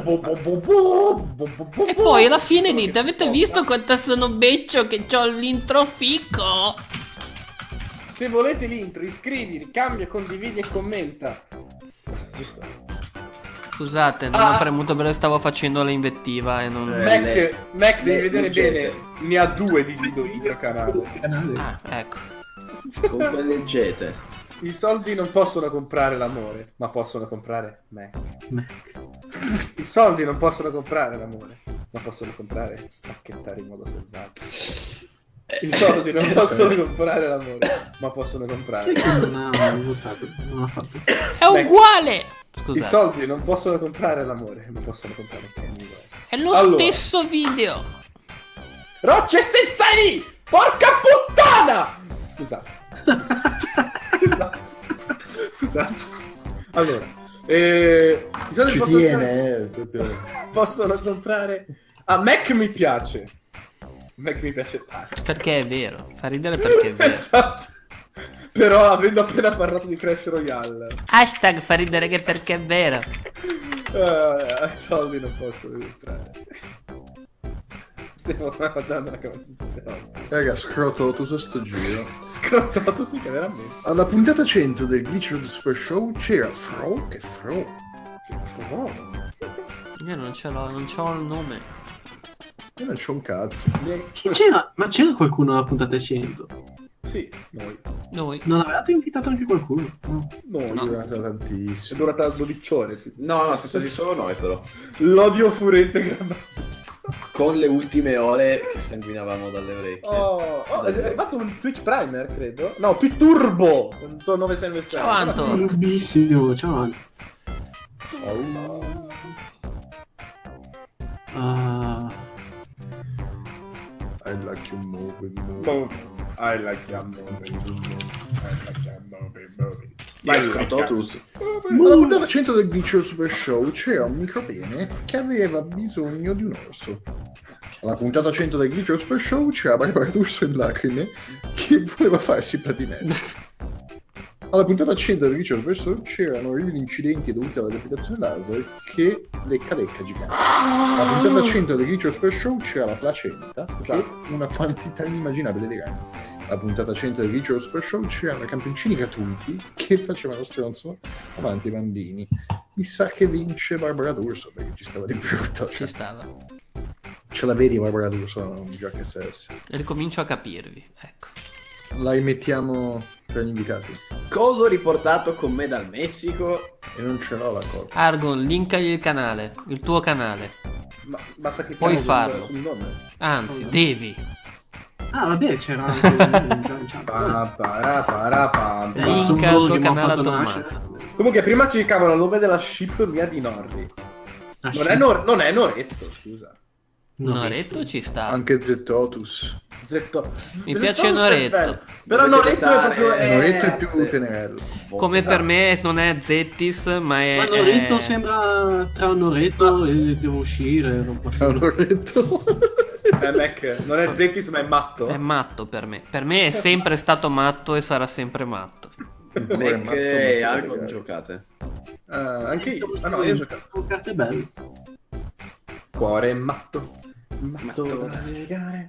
Speaker 2: E poi alla fine dite, avete visto quanto sono beccio che c'ho l'intro fico?
Speaker 3: Se volete l'intro, iscriviti, cambia, condividi e commenta. Giusto.
Speaker 2: Scusate, non
Speaker 3: Ah.
Speaker 2: ho premuto perché stavo facendo l'invettiva e non...
Speaker 1: Eh.
Speaker 3: Mac,
Speaker 1: le-
Speaker 3: Mac devi
Speaker 1: le-
Speaker 3: vedere
Speaker 1: leggete.
Speaker 3: bene, ne ha due di video intro canale.
Speaker 5: Canale.
Speaker 2: Ah, ecco.
Speaker 1: Comunque leggete.
Speaker 3: I soldi non possono comprare l'amore, ma possono comprare Mac.
Speaker 5: Mac.
Speaker 3: I soldi non possono comprare l'amore, ma possono comprare spacchettare in modo selvaggio. I soldi non possono comprare l'amore, ma possono comprare.
Speaker 5: Non ha votato, non ha fatto.
Speaker 2: È uguale!
Speaker 3: I
Speaker 2: Scusate,
Speaker 3: soldi non possono comprare l'amore, ma possono comprare Kanye West.
Speaker 2: è lo
Speaker 3: Allora.
Speaker 2: stesso video!
Speaker 3: Rocce senza I! Porca puttana! Scusate. Scusate. Scusate. Allora, eh, i soldi
Speaker 4: Ci
Speaker 3: possono,
Speaker 4: tiene, eh, proprio.
Speaker 3: possono comprare... Ah, Mac mi piace. Mac mi piace tanto.
Speaker 2: Perché è vero, fa ridere perché è vero.
Speaker 3: Esatto. Però avendo appena parlato di Clash Royale,
Speaker 2: Hashtag fa ridere che perché è vero.
Speaker 3: eh, i soldi non possono comprare. Stiamo guardando la campagna.
Speaker 4: Raga, scrototus a sto giro.
Speaker 3: Scrottato, mica veramente.
Speaker 4: Alla puntata cento del Glitch of the Super Show c'era Fro, che Fro.
Speaker 3: Che frodo.
Speaker 2: Io non ce l'ho, non c'ho il nome.
Speaker 4: Io non c'ho un cazzo.
Speaker 5: Chi c'era? Ma c'era qualcuno alla puntata cento?
Speaker 3: Sì, noi.
Speaker 2: Noi.
Speaker 5: Non avevate invitato anche qualcuno? No.
Speaker 3: Noi.
Speaker 4: È durata
Speaker 3: È
Speaker 4: tantissimo.
Speaker 3: durata dodici ore.
Speaker 1: No, no, siamo stati solo noi però.
Speaker 3: L'odio furente Grandazzo.
Speaker 1: Con le ultime ore che sanguinavamo dalle orecchie.
Speaker 3: Oh, oh, hai fatto un Twitch Primer, credo? No, Twitch Turbo. nove sei nove sei.
Speaker 2: Ciao, Anto.
Speaker 5: Turbissimo, ciao Anto.
Speaker 3: Oh.
Speaker 5: Ah,
Speaker 4: I like you more and more.
Speaker 3: Boh. I like Yammo. I like Yammo.
Speaker 1: Vai, Scrototus.
Speaker 4: Alla puntata cento del Glitcher Super Show c'era un micropene che aveva bisogno di un orso. Alla puntata cento del Glitcher Super Show c'era Barbara D'Urso in lacrime che voleva farsi patinare. Alla puntata cento del Glitcher Super Show c'erano orribili incidenti dovuti alla decapitazione laser che lecca lecca gigante. Alla puntata cento del Glitcher Super Show c'era la placenta che una quantità inimmaginabile di ragni. Alla puntata cento del Glitcher Super Show c'erano campioncini gratuiti che facevano stronzo avanti ai bambini. Mi sa che vince Barbara D'Urso perché ci stava di brutto.
Speaker 2: Ci stava.
Speaker 4: Ce la vedi Barbara D'Urso già che stessi.
Speaker 2: E ricomincio a capirvi, ecco.
Speaker 4: La rimettiamo per gli invitati.
Speaker 1: Coso riportato con me dal Messico.
Speaker 4: E non ce l'ho la cosa.
Speaker 2: Argon, linkagli il canale, il tuo canale.
Speaker 3: Ma basta che
Speaker 2: Puoi
Speaker 3: sul-
Speaker 2: farlo.
Speaker 3: sul nome.
Speaker 2: Anzi, devi.
Speaker 5: Ah, vabbè, c'era anche in chat.
Speaker 3: Pa, para, para, pa, pa.
Speaker 2: Link
Speaker 5: Sono
Speaker 2: al
Speaker 5: loro
Speaker 2: tuo
Speaker 5: che mi hanno
Speaker 2: canale a
Speaker 5: fatto
Speaker 2: Tommaso.
Speaker 5: nascere.
Speaker 3: Comunque prima ci ricavano il nome della ship mia di Norri.
Speaker 5: Ah,
Speaker 3: Non
Speaker 5: sì.
Speaker 3: è, Nor- non è Noretto, scusa.
Speaker 2: Noretto ci sta.
Speaker 4: Anche Zetotus.
Speaker 3: Zetto.
Speaker 2: Mi
Speaker 3: Zetto
Speaker 2: piace
Speaker 3: non è
Speaker 2: Noretto.
Speaker 3: bello. Però Noretto è proprio...
Speaker 4: Eh,
Speaker 3: è-
Speaker 4: Noretto è più tenerello.
Speaker 2: Come per me non è Zettis, ma è...
Speaker 5: Ma Noretto
Speaker 2: è-
Speaker 5: sembra tra Noretto e devo uscire. Non posso...
Speaker 4: Ciao Noretto.
Speaker 3: Eh, Mac, non è Zettis ma è matto.
Speaker 2: È matto per me. Per me è sempre stato matto e sarà sempre matto.
Speaker 1: Mac e Argon giocate.
Speaker 3: Eh, anche io. Ah no, io ho giocato.
Speaker 5: Sono carte belle.
Speaker 3: Cuore matto. Matto da legare.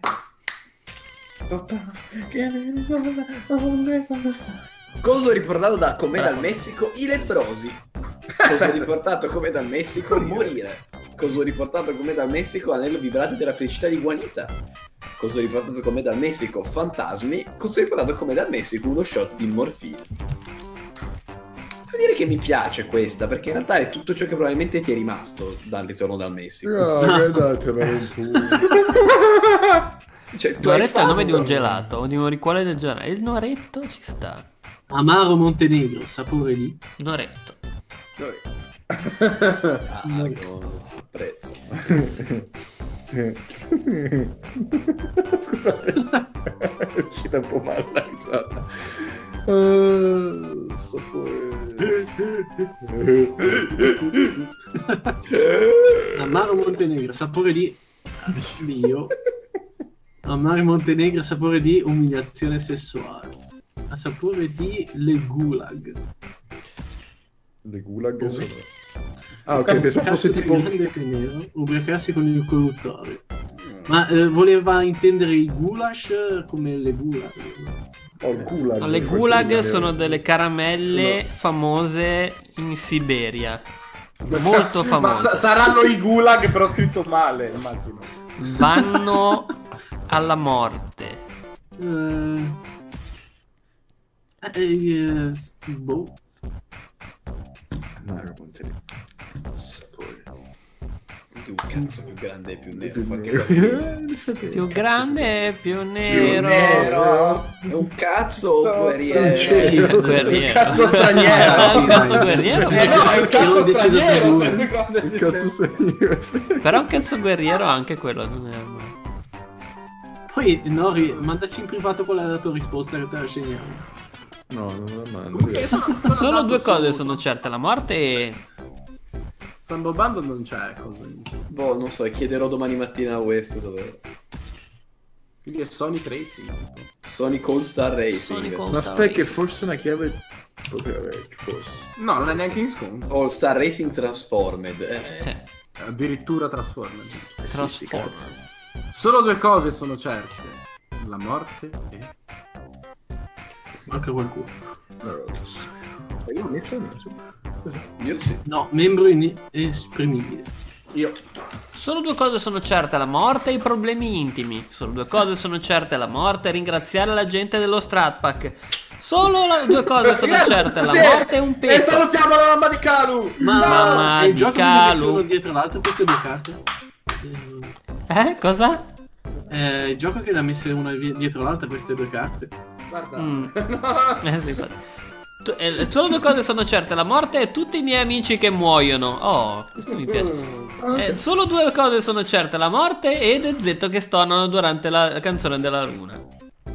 Speaker 1: Coso riportato da come dal Messico i leprosi. Coso riportato come dal Messico morire. Coso riportato come dal Messico anello vibrante della felicità di Juanita. Coso riportato come dal Messico fantasmi. Coso riportato come dal Messico uno shot di morfina. Devo dire che mi piace questa perché in realtà è tutto ciò che probabilmente ti è rimasto dal ritorno dal Messico.
Speaker 4: No, guardatevelo un po'.
Speaker 1: Cioè, tu hai
Speaker 2: Noretto è il nome di un
Speaker 1: fatto-
Speaker 2: gelato, o di un riquale del gelato. Il Noretto ci sta.
Speaker 5: Amaro Montenegro, sapore di...
Speaker 2: Noretto.
Speaker 1: Ah, Argon, apprezzo.
Speaker 4: Scusate, è uscita un po' male la risata. Uh, sapore.
Speaker 5: Amaro Montenegro, sapore di... Dio. Amaro Montenegro, sapore di umiliazione sessuale. A sapore di le gulag.
Speaker 4: Le gulag sono. Ah, ok, pensavo fosse tipo.
Speaker 5: Grande e nero, ubriacarsi con il corruttore. Ma eh, voleva intendere i goulash come le gulag.
Speaker 4: Oh, il gulag.
Speaker 2: No, le
Speaker 4: forse
Speaker 2: gulag
Speaker 4: rimane-
Speaker 2: sono delle caramelle famose in Siberia. Molto
Speaker 3: Ma
Speaker 2: famose.
Speaker 3: sa- saranno i gulag però scritto male, immagino.
Speaker 2: Vanno alla morte.
Speaker 5: Eh, eh, eh, boh.
Speaker 4: Amaro Montenegro. Sapore.
Speaker 1: Più cazzo più grande e più nero.
Speaker 4: Più
Speaker 1: fa che
Speaker 4: nero.
Speaker 1: capire.
Speaker 2: Più grande e più
Speaker 1: Più
Speaker 2: nero.
Speaker 1: nero. È un cazzo o
Speaker 3: Cazzo
Speaker 1: guerriero?
Speaker 2: Guerriero.
Speaker 3: sincero.
Speaker 2: Guerriero.
Speaker 3: Un cazzo straniero.
Speaker 2: Ah, un cazzo guerriero.
Speaker 3: Eh no, è un cazzo
Speaker 5: L'ho deciso per
Speaker 3: straniero.
Speaker 5: lui.
Speaker 3: sempre cose
Speaker 4: Il
Speaker 3: del
Speaker 4: cazzo straniero.
Speaker 2: Però un cazzo guerriero anche quello non è...
Speaker 5: Poi Nori, mandaci in privato qual è la tua risposta che te la segniamo.
Speaker 4: No, non me la mando.
Speaker 2: Solo due cose sono certe, la morte e...
Speaker 3: Stumble Bundle non c'è cosa dice.
Speaker 1: Boh, non so, chiederò domani mattina a West dove.
Speaker 3: Quindi è Sonic Racing.
Speaker 1: Sonic All Star Racing.
Speaker 2: Sonic All
Speaker 4: Ma
Speaker 2: Star
Speaker 4: aspetta che
Speaker 2: Racing.
Speaker 4: forse una chiave potrebbe averci, forse.
Speaker 3: No, non è neanche in sconto.
Speaker 1: All Star Racing Transformed. Eh.
Speaker 2: Sì,
Speaker 3: Addirittura Transformer.
Speaker 4: Eh sì, sti
Speaker 2: Transform.
Speaker 4: cazzi.
Speaker 3: Solo due cose sono certe. La morte e...
Speaker 5: Manca qualcuno.
Speaker 4: Narotus. Ma io ho messo il naso.
Speaker 1: Io sì.
Speaker 5: No, membro inesprimibile.
Speaker 3: Io.
Speaker 2: Solo due cose sono certe, la morte e i problemi intimi. Solo due cose sono certe, la morte e ringraziare la gente dello Strat Pack. Solo la- due cose sono certe, la
Speaker 3: Sì.
Speaker 2: morte e un
Speaker 3: E
Speaker 2: peso.
Speaker 3: salutiamo la mamma di Calu!
Speaker 5: Ma,
Speaker 2: Mamma
Speaker 5: è il
Speaker 2: di
Speaker 5: gioco
Speaker 2: Calu.
Speaker 5: che sono dietro l'altro queste due carte?
Speaker 2: Eh, cosa?
Speaker 5: Eh, il gioco che l'ha messa una vi- dietro l'altra queste due carte.
Speaker 3: Guarda.
Speaker 2: Mm. Eh sì, infatti. Tu- eh, solo due cose sono certe, la morte e tutti i miei amici che muoiono. Oh, questo mi piace. Eh, solo due cose sono certe, la morte e De Zetto che stonano durante la canzone della luna.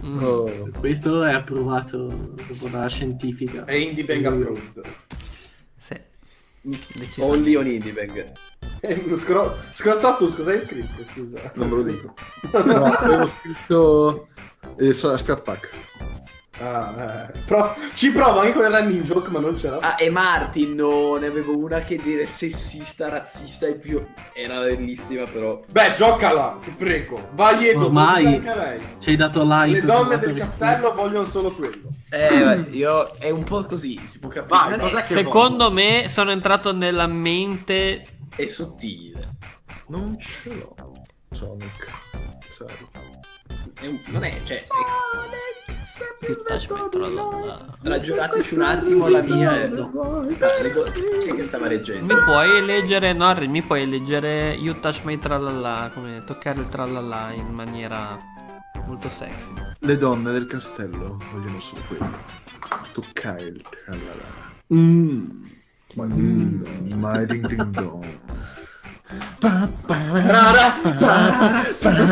Speaker 2: Mm.
Speaker 4: Oh.
Speaker 5: Questo è approvato dopo dalla scientifica.
Speaker 3: È Indie Bang approved.
Speaker 2: Sì.
Speaker 1: Only on Indie Bang.
Speaker 3: Scro- Scrottatus, cosa hai scritto? Scusa.
Speaker 4: Non me lo dico. No, avevo scritto eh, sa- Strat Pack.
Speaker 3: Ah, eh. Pro- ci prova anche con il running joke, ma non ce l'ha.
Speaker 1: Ah, e Martin, no, ne avevo una che dire sessista, razzista e più. Era bellissima, però.
Speaker 3: Beh, giocala, ti prego. Vai Edo,
Speaker 5: Ormai
Speaker 3: tocca anche a lei.
Speaker 5: ci hai dato like.
Speaker 3: Le donne
Speaker 5: per
Speaker 3: del
Speaker 5: il-
Speaker 3: castello vogliono solo quello.
Speaker 1: Eh, io è un po' così, si può capire.
Speaker 3: Vai,
Speaker 1: Non è-
Speaker 3: cos'è che
Speaker 2: Secondo me sono entrato nella mente.
Speaker 1: È sottile.
Speaker 4: Non ce l'ho. Sonic. Zero.
Speaker 1: È un- non è, cioè.
Speaker 2: Attachment, tralala.
Speaker 1: Ragionateci un attimo la mia. È... Ah, le do- Chi è che stava leggendo?
Speaker 2: Mi puoi leggere, Norri, mi puoi leggere You Touch My Tralala, come toccare il tralala in maniera molto sexy.
Speaker 4: Le donne del castello vogliono solo quello. Toccare il tralala. Mm. Mm. My ding ding dong. Pa, pa,
Speaker 3: Rara, rara,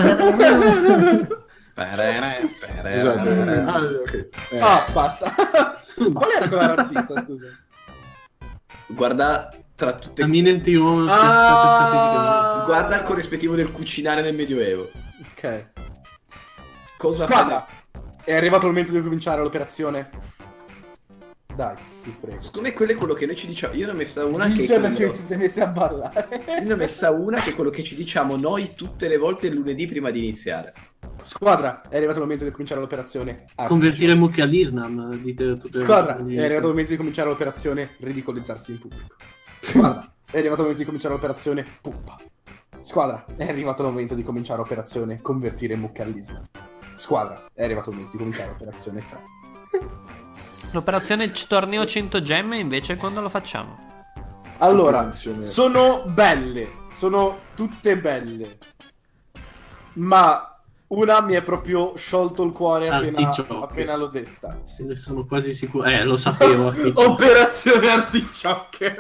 Speaker 4: Scusate. Ah, ok. Eh,
Speaker 3: Ah, basta. Qual era quella razzista, scusa?
Speaker 1: Guarda tra tutte.
Speaker 5: Camminanti o
Speaker 3: Ah,
Speaker 1: Guarda il corrispettivo del cucinare nel Medioevo.
Speaker 3: ok.
Speaker 1: Cosa
Speaker 3: Guarda,
Speaker 1: fa?
Speaker 3: è arrivato il momento di cominciare l'operazione. Dai, ti prego.
Speaker 1: Secondo me quello è quello che noi ci diciamo. Io ne ho messa una che.
Speaker 3: Dice
Speaker 1: è
Speaker 3: perché
Speaker 1: quello-
Speaker 3: vi siete messi a ballare.
Speaker 1: Io ne ho messa una che è quello che ci diciamo noi tutte le volte il lunedì prima di iniziare.
Speaker 3: Squadra, è arrivato il momento di cominciare l'operazione. Ah,
Speaker 5: convertire Mucchi all'Islam, dite tutte le
Speaker 3: Squadra,
Speaker 5: volte.
Speaker 3: è arrivato il momento di cominciare l'operazione ridicolizzarsi in pubblico. Squadra, è arrivato il momento di cominciare l'operazione puppa. Squadra, è arrivato il momento di cominciare l'operazione convertire mucche all'Islam. Squadra, è arrivato il momento di cominciare l'operazione tre.
Speaker 2: L'operazione c- torneo cento gemme invece quando lo facciamo?
Speaker 3: Allora,
Speaker 4: Attenzione.
Speaker 3: sono belle, sono tutte belle, ma una mi è proprio sciolto il cuore appena,
Speaker 5: Articiocche.
Speaker 3: appena l'ho detta. Sì.
Speaker 5: Ne sono quasi sicuro. Eh, lo sapevo.
Speaker 3: Operazione articiocche.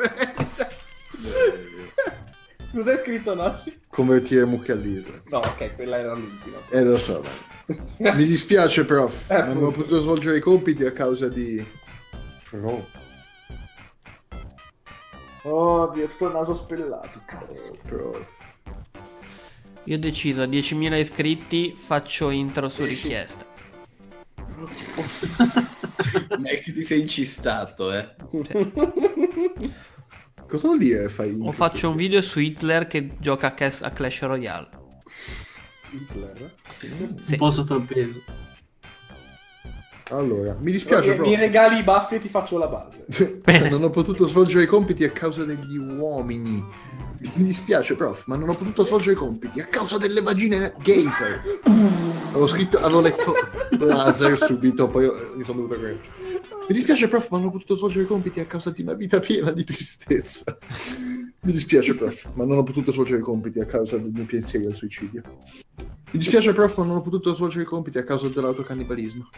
Speaker 3: Cosa hai scritto, no?
Speaker 4: Convertire mucche all'Islam.
Speaker 3: No, ok, quella era l'ultima.
Speaker 4: Eh, lo so. Mi dispiace, prof.
Speaker 3: Eh,
Speaker 4: non ho
Speaker 3: appunto.
Speaker 4: potuto svolgere i compiti a causa di... Prof.
Speaker 3: Oddio, tutto il naso spellato, cazzo.
Speaker 4: Prof.
Speaker 2: Io ho deciso, a diecimila iscritti faccio intro su
Speaker 3: Esci.
Speaker 2: richiesta.
Speaker 1: Mac, ti sei incistato, eh.
Speaker 4: Cosa vuol dire fai...
Speaker 2: O faccio un video su Hitler che gioca a, Cas- a Clash Royale.
Speaker 3: Hitler?
Speaker 2: Sì.
Speaker 5: Un po' sovrappeso.
Speaker 4: Allora, mi dispiace,
Speaker 3: Mi, mi
Speaker 4: prof.
Speaker 3: regali i baffi e ti faccio la base.
Speaker 2: Bene.
Speaker 4: Non ho potuto svolgere i compiti a causa degli uomini. Mi dispiace, prof, ma non ho potuto svolgere i compiti a causa delle vagine geyser. Avevo scritto, avevo letto laser subito, poi mi sono dovuto correggere. Mi dispiace, prof, ma non ho potuto svolgere i compiti a causa di una vita piena di tristezza. Mi dispiace, prof, ma non ho potuto svolgere i compiti a causa dei miei pensieri al suicidio. Mi dispiace, prof, ma non ho potuto svolgere i compiti a causa dell'autocannibalismo.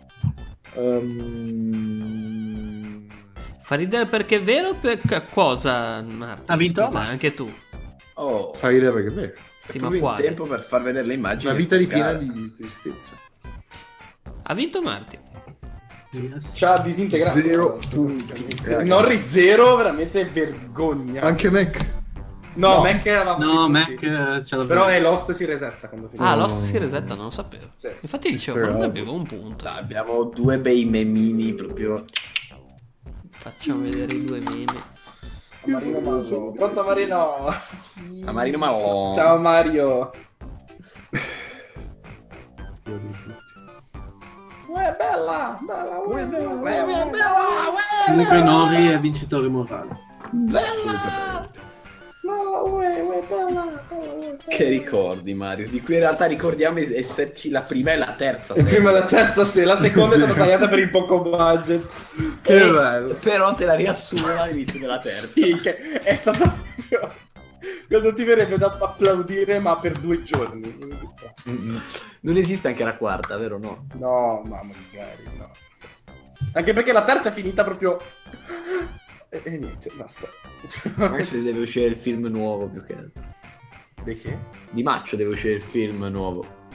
Speaker 4: Um...
Speaker 2: Fa ridere perché è vero per c- cosa, Marti?
Speaker 5: Ha vinto
Speaker 2: Scusa,
Speaker 5: Marti.
Speaker 2: anche tu.
Speaker 1: Oh,
Speaker 4: Fa ridere perché è vero.
Speaker 2: Sì,
Speaker 1: è
Speaker 2: ma
Speaker 1: proprio in
Speaker 2: quale?
Speaker 1: tempo per far vedere le immagini.
Speaker 4: Una
Speaker 1: e
Speaker 4: vita ripiena
Speaker 1: staccare.
Speaker 4: di tristezza.
Speaker 2: Ha vinto Marti.
Speaker 5: Yes.
Speaker 3: Ci ha disintegrato.
Speaker 4: Zero punti.
Speaker 3: Norri zero, veramente vergogna.
Speaker 4: Anche Mac.
Speaker 3: No,
Speaker 1: No.
Speaker 3: Mac era
Speaker 5: No, Mac eh, ce l'avevo.
Speaker 3: Però è Lost si resetta quando finisce.
Speaker 2: Ah,
Speaker 4: No.
Speaker 2: Lost si resetta, non lo sapevo.
Speaker 3: Sì.
Speaker 2: Infatti dicevo, ma non
Speaker 4: Speravo.
Speaker 2: avevo un punto.
Speaker 1: Dai, abbiamo due bei memini proprio.
Speaker 2: Facciamo vedere i due meme.
Speaker 3: Marino Maso. Pronto Marino? Sì.
Speaker 1: A Marino Malo.
Speaker 3: Ciao Mario. Uè, bella, bella, uè, bella, uè, uè, bella, uè,
Speaker 5: Comunque
Speaker 3: bella,
Speaker 5: Nori è vincitore morale.
Speaker 3: bella, bella, uè, uè, bella, uè.
Speaker 1: Che ricordi, Mario? Di cui in realtà ricordiamo es- esserci la prima e la terza.
Speaker 3: E prima la terza, sì, la seconda è stata tagliata per il poco budget. Che
Speaker 1: Eh,
Speaker 3: bello.
Speaker 1: Però te la riassumo all'inizio della terza.
Speaker 3: Sì, che è stata proprio... Quando ti verrebbe da applaudire, ma per due giorni.
Speaker 1: Non esiste anche la quarta, vero no?
Speaker 3: No, ma magari no. Anche perché la terza è finita proprio... E, e niente, basta.
Speaker 1: Adesso deve uscire il film nuovo più che altro.
Speaker 3: Di che?
Speaker 1: Di Maccio deve uscire il film nuovo.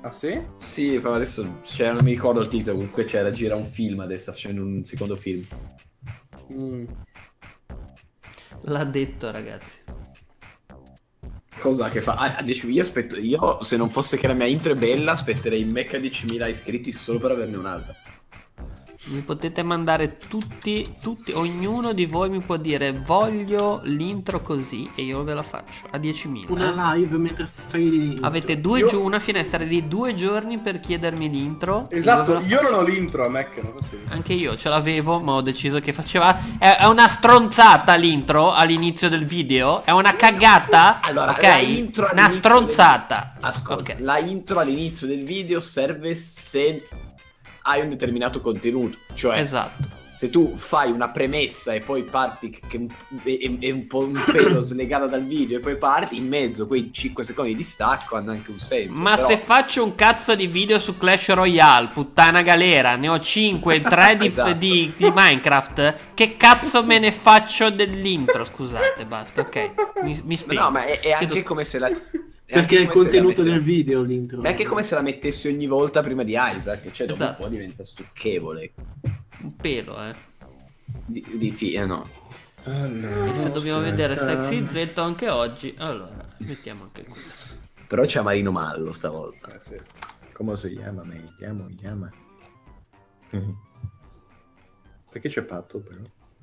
Speaker 3: Ah sì?
Speaker 1: Sì, però adesso cioè, non mi ricordo il titolo, comunque c'era gira un film adesso, sta facendo un secondo film.
Speaker 3: Mm.
Speaker 2: L'ha detto, ragazzi.
Speaker 1: Cosa che fa? Ah, dieci, io aspetto, io se non fosse che la mia intro è bella, aspetterei mecca diecimila iscritti solo per averne un'altra.
Speaker 2: Mi potete mandare tutti, tutti, ognuno di voi mi può dire voglio l'intro così e io ve la faccio a diecimila.
Speaker 5: Una live mentre fai l'intro.
Speaker 2: Avete due
Speaker 3: Io-
Speaker 2: giu- una finestra di due giorni per chiedermi l'intro.
Speaker 3: Esatto,
Speaker 2: ve la
Speaker 3: io non ho l'intro a Mac, non so se...
Speaker 2: Anche io ce l'avevo, ma ho deciso che faceva. È, è una stronzata l'intro all'inizio del video. È una cagata.
Speaker 1: Allora,
Speaker 2: ok?
Speaker 1: la intro
Speaker 2: Una
Speaker 1: all'inizio
Speaker 2: stronzata.
Speaker 1: del- Ascolta,
Speaker 2: Ok.
Speaker 1: la intro all'inizio del video serve se hai un determinato contenuto, cioè
Speaker 2: Esatto.
Speaker 1: se tu fai una premessa e poi parti che è, è un po' un pelo slegata dal video e poi parti in mezzo, quei cinque secondi di stacco hanno anche un senso.
Speaker 2: Ma
Speaker 1: però-
Speaker 2: se faccio un cazzo di video su Clash Royale, puttana galera, ne ho cinque, tre di,
Speaker 1: Esatto.
Speaker 2: di, di Minecraft, che cazzo me ne faccio dell'intro? Scusate, basta, ok. Mi, mi spiego.
Speaker 1: No, ma è, è
Speaker 2: Chiedo
Speaker 1: anche
Speaker 2: scusa.
Speaker 1: come se la... è
Speaker 5: Perché
Speaker 1: anche
Speaker 5: è il
Speaker 1: come se la
Speaker 5: contenuto
Speaker 1: mette-
Speaker 5: del video l'intro.
Speaker 1: È anche come se la mettessi ogni volta prima di Isaac, cioè dopo
Speaker 2: Esatto.
Speaker 1: un po' diventa stucchevole.
Speaker 2: Un pelo, eh.
Speaker 1: Di, di fi- eh, no.
Speaker 4: Allora,
Speaker 2: E se dobbiamo
Speaker 4: nostra-
Speaker 2: vedere Sexy Z anche oggi, allora, mettiamo anche questo.
Speaker 1: Però c'è Marino Mallo stavolta.
Speaker 3: Eh, sì.
Speaker 4: Come si chiama? Mi chiamo, mi chiama. Mhm. Perché c'è Patto, però?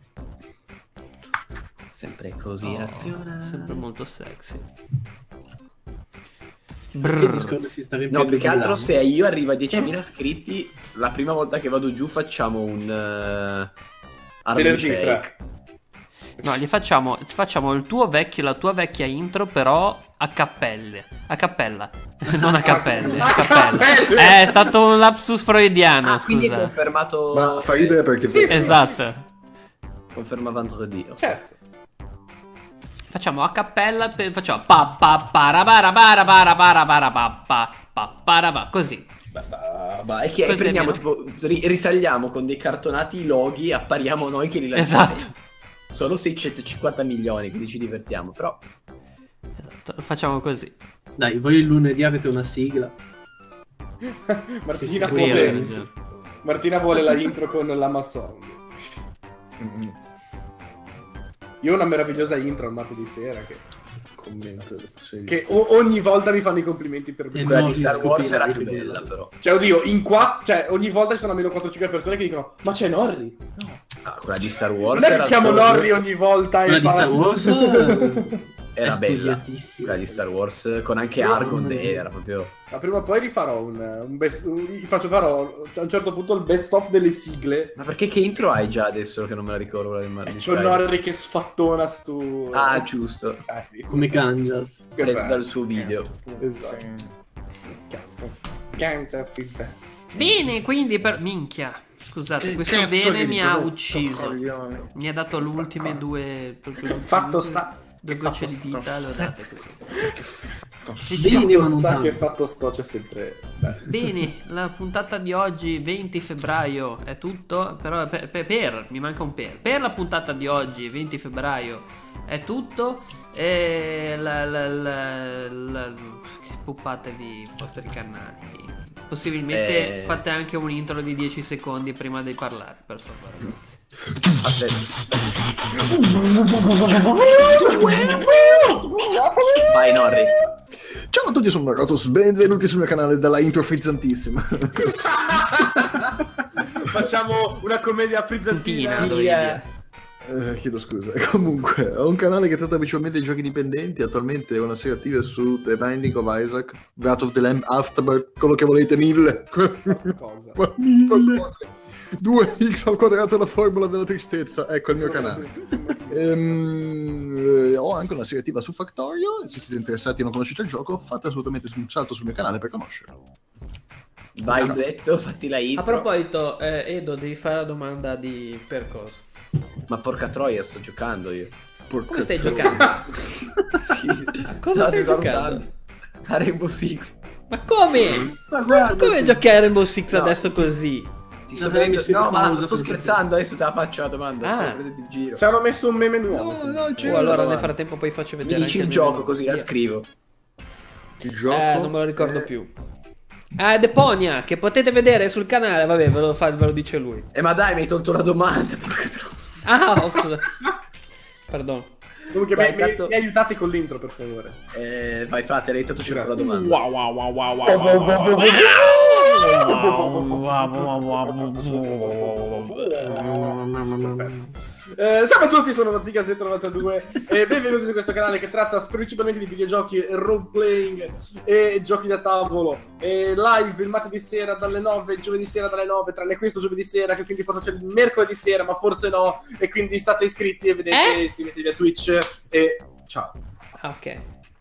Speaker 1: Sempre così
Speaker 2: Oh,
Speaker 1: razionale.
Speaker 2: sempre molto sexy.
Speaker 5: Perché
Speaker 2: Brrr.
Speaker 5: Discord si sta
Speaker 1: No,
Speaker 5: riempiendo
Speaker 1: più che
Speaker 5: di
Speaker 1: altro
Speaker 5: lama?
Speaker 1: se io arrivo a diecimila iscritti, la prima volta che vado giù facciamo un uh, Army
Speaker 3: Venerdì,
Speaker 1: Shake.
Speaker 2: No, gli facciamo, facciamo il tuo vecchio, la tua vecchia intro, però a cappelle. A cappella. Non a cappelle, a cappella. Eh, è stato un lapsus freudiano,
Speaker 1: Ah, quindi è
Speaker 2: scusa.
Speaker 1: confermato.
Speaker 4: Ma fa ridere perché...
Speaker 3: Sì, sì.
Speaker 2: Esatto.
Speaker 1: Conferma vendredi.
Speaker 3: Certo.
Speaker 2: Facciamo a cappella, per- facciamo pa pa para para para para para para pa pa pa para pa, così.
Speaker 1: Bah, bah, bah, e che
Speaker 2: Così
Speaker 1: prendiamo
Speaker 2: almeno.
Speaker 1: tipo ri- ritagliamo con dei cartonati i loghi, appariamo noi che li lanciamo.
Speaker 2: Esatto.
Speaker 1: Sono seicentocinquanta milioni, quindi ci divertiamo, però
Speaker 2: Esatto, lo facciamo così.
Speaker 5: Dai, voi il lunedì avete una sigla.
Speaker 3: Martina
Speaker 5: Sì, sì,
Speaker 2: Vero,
Speaker 3: vuole...
Speaker 2: hai ragione.
Speaker 3: Martina vuole la intro con l'Ama Song.
Speaker 4: Mm,
Speaker 3: Io ho una meravigliosa intro al martedì sera che,
Speaker 4: commenta, sì.
Speaker 3: che o- ogni volta mi fanno i complimenti per me.
Speaker 5: E
Speaker 1: quella
Speaker 5: no,
Speaker 1: di Star
Speaker 5: si
Speaker 1: Wars
Speaker 5: scoprirà
Speaker 1: era
Speaker 5: che
Speaker 1: più
Speaker 5: bella.
Speaker 1: bella, però.
Speaker 3: Cioè, oddio, in qua... Cioè, ogni volta ci sono almeno quattro cinque persone che dicono ma c'è Norri? No.
Speaker 1: Ah, quella di Star Wars
Speaker 3: Non è
Speaker 1: era
Speaker 3: che chiamo
Speaker 1: solo-
Speaker 3: Norri ogni volta
Speaker 5: Quella
Speaker 3: e
Speaker 5: di Star
Speaker 3: parla-
Speaker 5: Wars eh,
Speaker 1: era
Speaker 5: è
Speaker 1: bella.
Speaker 5: studiatissima.
Speaker 1: Quella di Star Wars con anche
Speaker 3: No,
Speaker 1: Argon
Speaker 5: no, no.
Speaker 1: era proprio.
Speaker 3: Ma prima o poi rifarò un, un best... un- faccio farò a un certo punto il best of delle sigle.
Speaker 1: Ma perché che intro hai già adesso che non me la ricordo quella del
Speaker 3: E
Speaker 1: Martin
Speaker 3: c'ho Norri che sfattona su...
Speaker 1: Ah, giusto.
Speaker 3: Eh,
Speaker 5: Come Gandalf.
Speaker 3: che
Speaker 1: Preso
Speaker 3: bello.
Speaker 1: dal suo video.
Speaker 3: Esatto. Gangsta feedback.
Speaker 2: Bene, quindi per... Minchia. Scusate,
Speaker 4: Che
Speaker 2: questo
Speaker 4: cazzo
Speaker 2: bene
Speaker 4: di
Speaker 2: mi ha
Speaker 4: brutto
Speaker 2: ucciso.
Speaker 4: coglione.
Speaker 2: Mi ha dato le ultime due... proprio le
Speaker 3: Fatto
Speaker 2: ultime
Speaker 3: sta-
Speaker 2: Due
Speaker 3: che
Speaker 2: gocce
Speaker 3: fatto
Speaker 2: di vita, le ho date così.
Speaker 5: Bene, ma
Speaker 3: Fatto
Speaker 5: non
Speaker 3: sta
Speaker 5: tanto.
Speaker 3: che fatto sto c'è sempre... Beh.
Speaker 2: Bene, la puntata di oggi, venti febbraio, è tutto. Però per, per, per- mi manca un per. Per la puntata di oggi, venti febbraio, è tutto. E la, la, la, la- puppatevi i vostri canali. Possibilmente
Speaker 1: Eh.
Speaker 2: fate anche un intro di dieci secondi prima di parlare, per favore, ragazzi.
Speaker 1: Vai Norri.
Speaker 4: Ciao a tutti, sono Rotus, benvenuti sul mio canale dalla intro frizzantissima.
Speaker 3: Facciamo una commedia frizzantina.
Speaker 2: Tina, dovevi
Speaker 1: Yeah.
Speaker 2: dire.
Speaker 4: Eh, chiedo scusa. Comunque, ho un canale che tratta principalmente di giochi dipendenti. Attualmente ho una serie attiva su The Binding of Isaac, Wrath of the Lamb, Afterbirth, quello che volete, mille.
Speaker 3: Cosa?
Speaker 4: due x al quadrato, la formula della tristezza. Ecco il mio canale. Ehm, eh, ho anche una serie attiva su Factorio. Se siete interessati e non conoscete il gioco, fate assolutamente un salto sul mio canale per conoscerlo.
Speaker 1: Vai Zetto, fatti la intro.
Speaker 2: A proposito, eh, Edo, devi fare la domanda di per cosa.
Speaker 1: Ma porca troia, sto giocando io.
Speaker 4: Porca
Speaker 2: Come stai
Speaker 4: troia.
Speaker 2: giocando?
Speaker 1: Sì.
Speaker 2: A cosa
Speaker 1: State
Speaker 2: stai giocando?
Speaker 1: salutando. A Rainbow Six.
Speaker 2: Ma come?
Speaker 5: Ma guarda,
Speaker 2: Come giocare a Rainbow Six
Speaker 1: No.
Speaker 2: adesso così?
Speaker 1: Ti sto
Speaker 5: No,
Speaker 1: vedendo...
Speaker 5: mi si
Speaker 1: No, ma
Speaker 5: pausa
Speaker 1: sto
Speaker 5: per-
Speaker 1: scherzando, adesso te la faccio la domanda.
Speaker 2: Ah.
Speaker 1: Sto prendendo in giro.
Speaker 3: Ci hanno messo un meme nuovo.
Speaker 1: No, no, c'è
Speaker 2: Oh,
Speaker 1: una
Speaker 2: allora nel
Speaker 1: domanda.
Speaker 2: frattempo poi faccio
Speaker 1: Mi
Speaker 2: vedere
Speaker 1: dici
Speaker 2: anche
Speaker 1: il
Speaker 2: meme.
Speaker 1: gioco così la
Speaker 2: Via.
Speaker 1: scrivo.
Speaker 4: Il gioco
Speaker 2: Eh, non me lo ricordo
Speaker 4: è
Speaker 2: più. Ah, Deponia, che potete vedere sul canale. Vabbè, ve lo, fa, ve lo dice lui.
Speaker 1: Eh, ma dai, mi hai tolto la domanda.
Speaker 2: Ah, ops. Pardon.
Speaker 3: Comunque,
Speaker 1: Vai,
Speaker 3: mi,
Speaker 1: tanto...
Speaker 3: mi, mi aiutate con l'intro, per favore.
Speaker 1: Eh, vai, frate, hai tanto c'era la domanda.
Speaker 2: Wow, wow, wow, wow, wow,
Speaker 3: Eh, ciao a tutti, sono lo Zigazet novantadue e benvenuti su questo canale che tratta principalmente di videogiochi, role playing e giochi da tavolo e live il martedì sera dalle nove, il giovedì sera dalle nove, tranne questo giovedì sera che quindi forse c'è il mercoledì sera, ma forse no, e quindi state iscritti e vedete,
Speaker 2: eh?
Speaker 3: iscrivetevi a Twitch e ciao.
Speaker 2: Ah, ok.